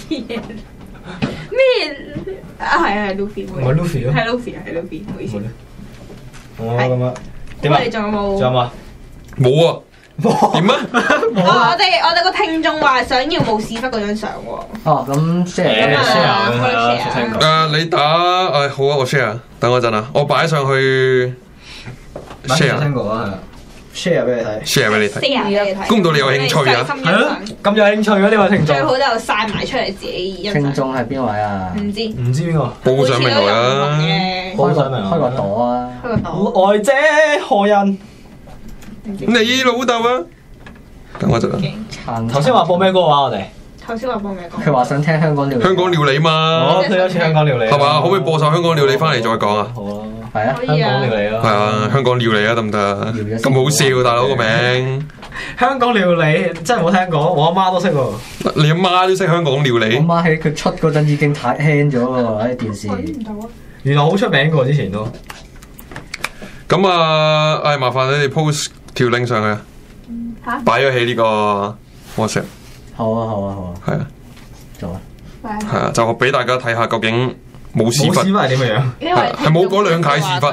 咩啊？係 Luffy。 唔係 Luffy 咯。 係 Luffy，唔好意思。 哦咁啊。點啊？ 你仲有冇？ 仲有冇？ 冇啊。點啊？ 我哋個聽眾話想要冇屎忽嗰張相喎。 哦，咁 share 你打好啊，我 share。等我陣啊，我擺上去 share。 share 俾你睇。 share 俾你睇。估唔到你有興趣啊？ 係咯，咁有興趣嘅呢位聽眾。 最好就晒埋出嚟自己欣賞。 聽眾係邊位啊？ 唔知邊個？ 報上名來啊！ 開個朵啊！ 開個朵。 來者何人？ 你老豆啊！等我陣啊！ 頭先話播咩歌啊？我哋頭先話幫咩講？ 佢話想聽香港料理。 香港料理嘛。 哦，佢有次香港料理。 係嘛？可唔可以播首香港料理翻嚟再講啊？ 好啊， 係啊，香港料理咯。 係啊，香港料理啊，得唔得啊？咁好笑，大佬個名。 香港料理真係冇聽過，我阿媽都識喎。 你阿媽都識香港料理？ 我媽喺佢出嗰陣已經睇輕咗喎喺電視。 原來好出名過之前都。 咁啊，誒麻煩你哋 post 條 link 上去，擺咗喺呢個 WhatsApp。 好啊，好啊，好啊。 係啊， 做啊。 係啊，就俾大家睇下究竟冇屎忽係點樣？ 係冇嗰兩塊屎忽。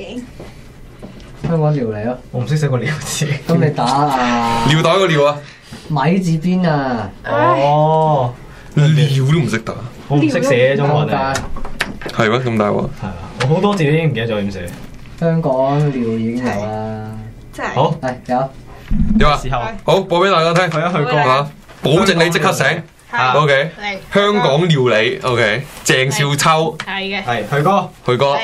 香港料理咯， 我唔識寫個料字。 咁你打啊？ 尿袋個尿啊？ 米字邊啊？ 哦， 尿都唔識打， 我唔識寫中文啊。 係咩？咁大鑊？ 係啊，我好多字都已經唔記得咗點寫。 香港料已經有啦。 好， 係有。 點啊？好，播俾大家聽，去一去歌嚇，保證你即刻醒。OK，香港料理 OK， 鄭少秋係嘅， 係去歌， 去歌。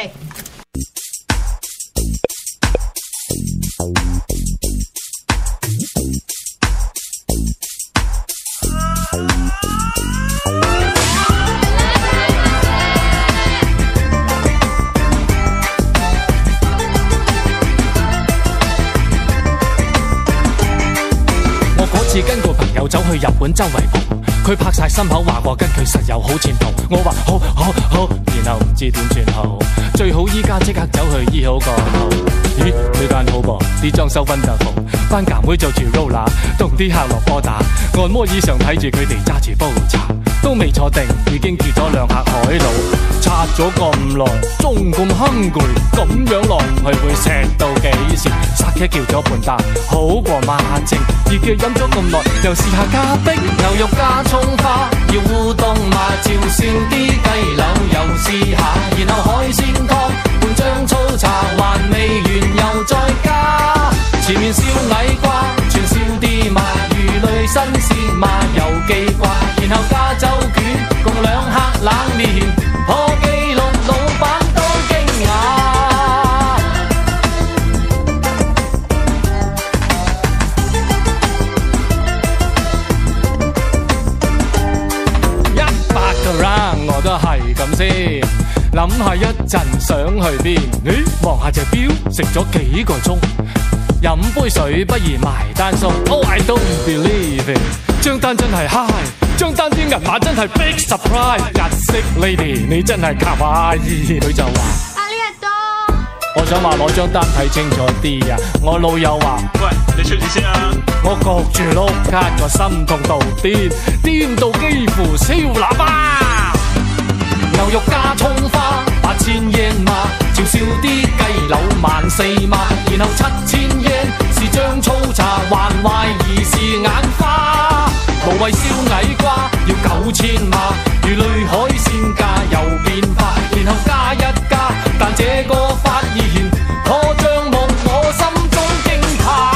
我嗰次跟個朋友走去日本周圍蒲，佢拍晒心口話我跟佢實有好前途，我話好好好，然後唔知點算好，最好依家即刻走去醫好個肚。咦，呢間好噃，啲裝修 wonderful， 班夾妹做住 roller， 同啲客落波打，按摩椅上睇住佢哋揸住煲茶，都未坐定已經叫咗兩客海佬，拆咗咁耐，仲咁 hungry， 咁樣落去會食到幾時？殺茄叫咗半打，好過抹清，熱嘅飲咗咁耐，又試下加冰，牛肉加葱花，要烏冬嘛，照燒啲雞柳又試下，然後海鮮湯半張粗茶，還未完又再加，前面燒矮瓜，全燒啲麻，魚類新鮮嘛又記掛，然後加州卷共2客冷麵，破紀錄老闆都驚訝。100個 round 我都係咁先，諗下一陣想去邊？咦，望下隻錶，食咗幾個鐘，飲杯水不如埋單送。Oh I don't believe it， 張單真係 high， 張單啲銀碼真係 big surprise。日式 lady 你真係卡哇伊，佢就話阿呢日多， 我想話攞張單睇清楚啲啊！我老友話喂，你出錢先啊！我焗住碌卡個心痛到癲，癲到幾乎燒喇叭。牛肉加葱花8000yen嘛，照燒啲雞柳14000嘛，然後7000yen是張粗茶，還懷疑是眼花。無謂燒矮瓜要9000嘛，魚類海鮮價又變化，然後加一加，但這個發現破帳目我心中驚怕。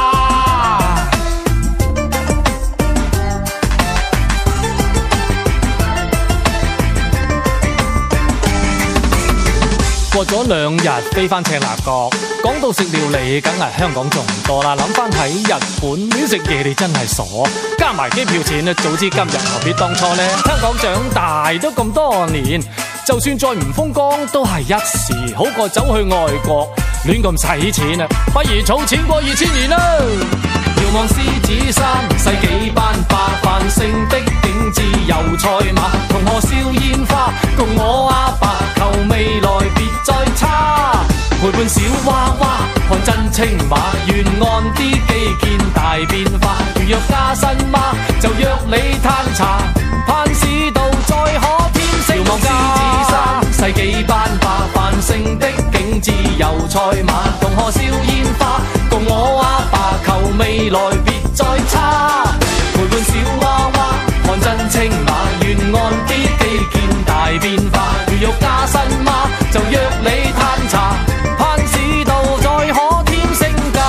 過咗2日飛返赤鱲角，講到食料理梗係香港仲多啦，諗返喺日本亂食嘢你真係傻，加埋機票錢早知今日何必當初呢？香港長大都咁多年，就算再唔風光都係一時，好過走去外國亂咁使錢啊，不如儲錢過2000年啦。遙望獅子山，世紀班霸繁盛的景致油菜馬，同學燒煙花，共我阿爸求未來別再差，陪伴小娃娃看真青馬，沿岸啲基建大變化，如若加薪嗎就約你嘆茶，盼市道再可添升價。遙望獅子山，世紀班霸繁盛的景致油菜馬，同學燒煙花，共我阿爸求未來別再差，陪伴小娃娃看真青馬，沿岸啲基建大變化，如欲加薪嗎就約你嘆茶，盼市道再可添升價。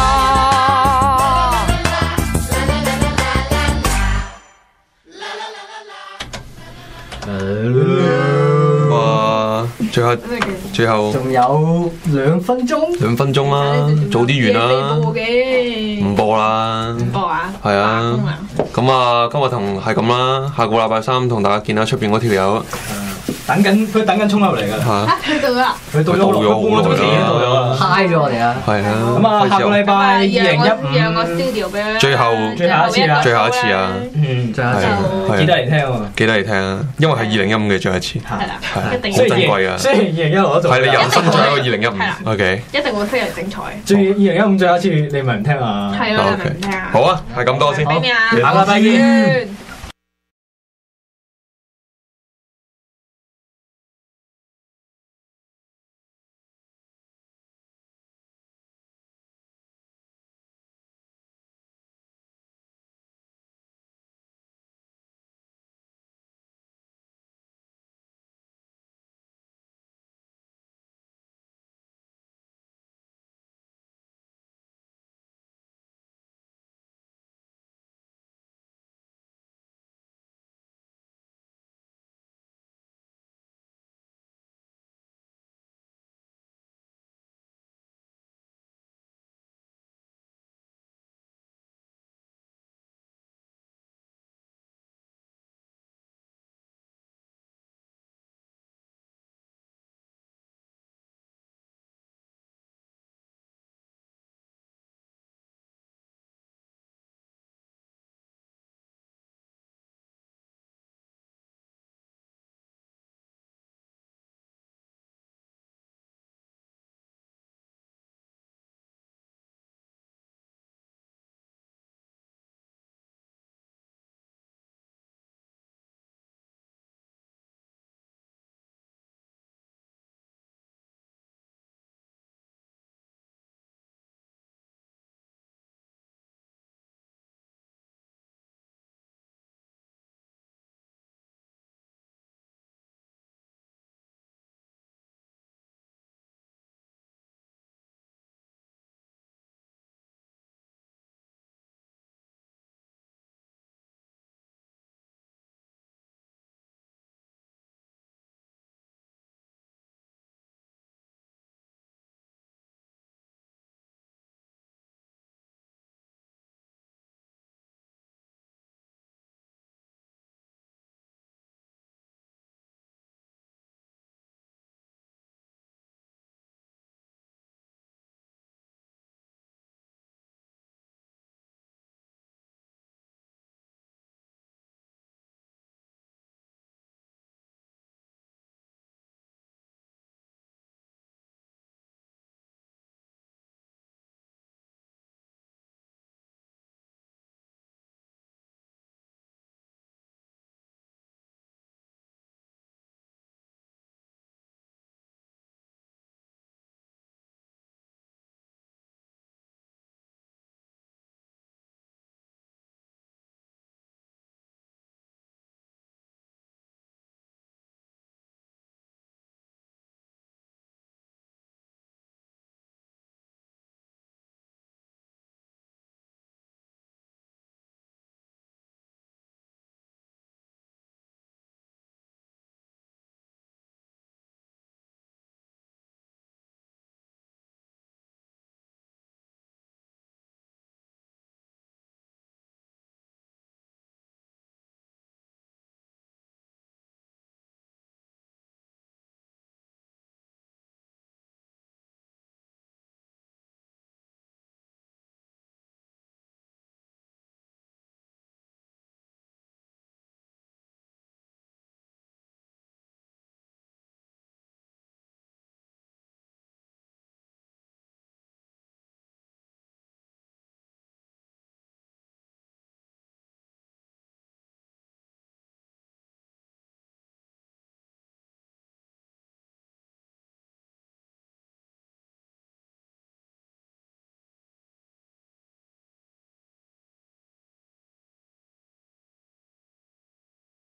哇！最後仲有2分鐘 ，2分鐘啦，早啲完啦，唔播啦， 唔播啊？ 係啊， 咁啊，今日同係咁啦，下個禮拜三同大家見啦，出邊嗰條友。 佢等緊衝入嚟㗎。 去到啦， 佢到咗好耐啦， 嗨咗我哋啊！ 係啊。 咁啊，下個禮拜2015 讓個 studio 俾佢。 最後一次啊！ 最後一次， 記得嚟聽喎。 記得嚟聽啊！因為係2015嘅最後一次。 係啦， 一定好珍貴啊！ 雖然2016都做。係你人生最後一個2015。OK。 一定會非常精彩。 最2015最後一次，你咪唔聽啊？ 係咯，你咪唔聽啊？ 好啊，係咁多先。 俾面啊！ 下個禮拜見。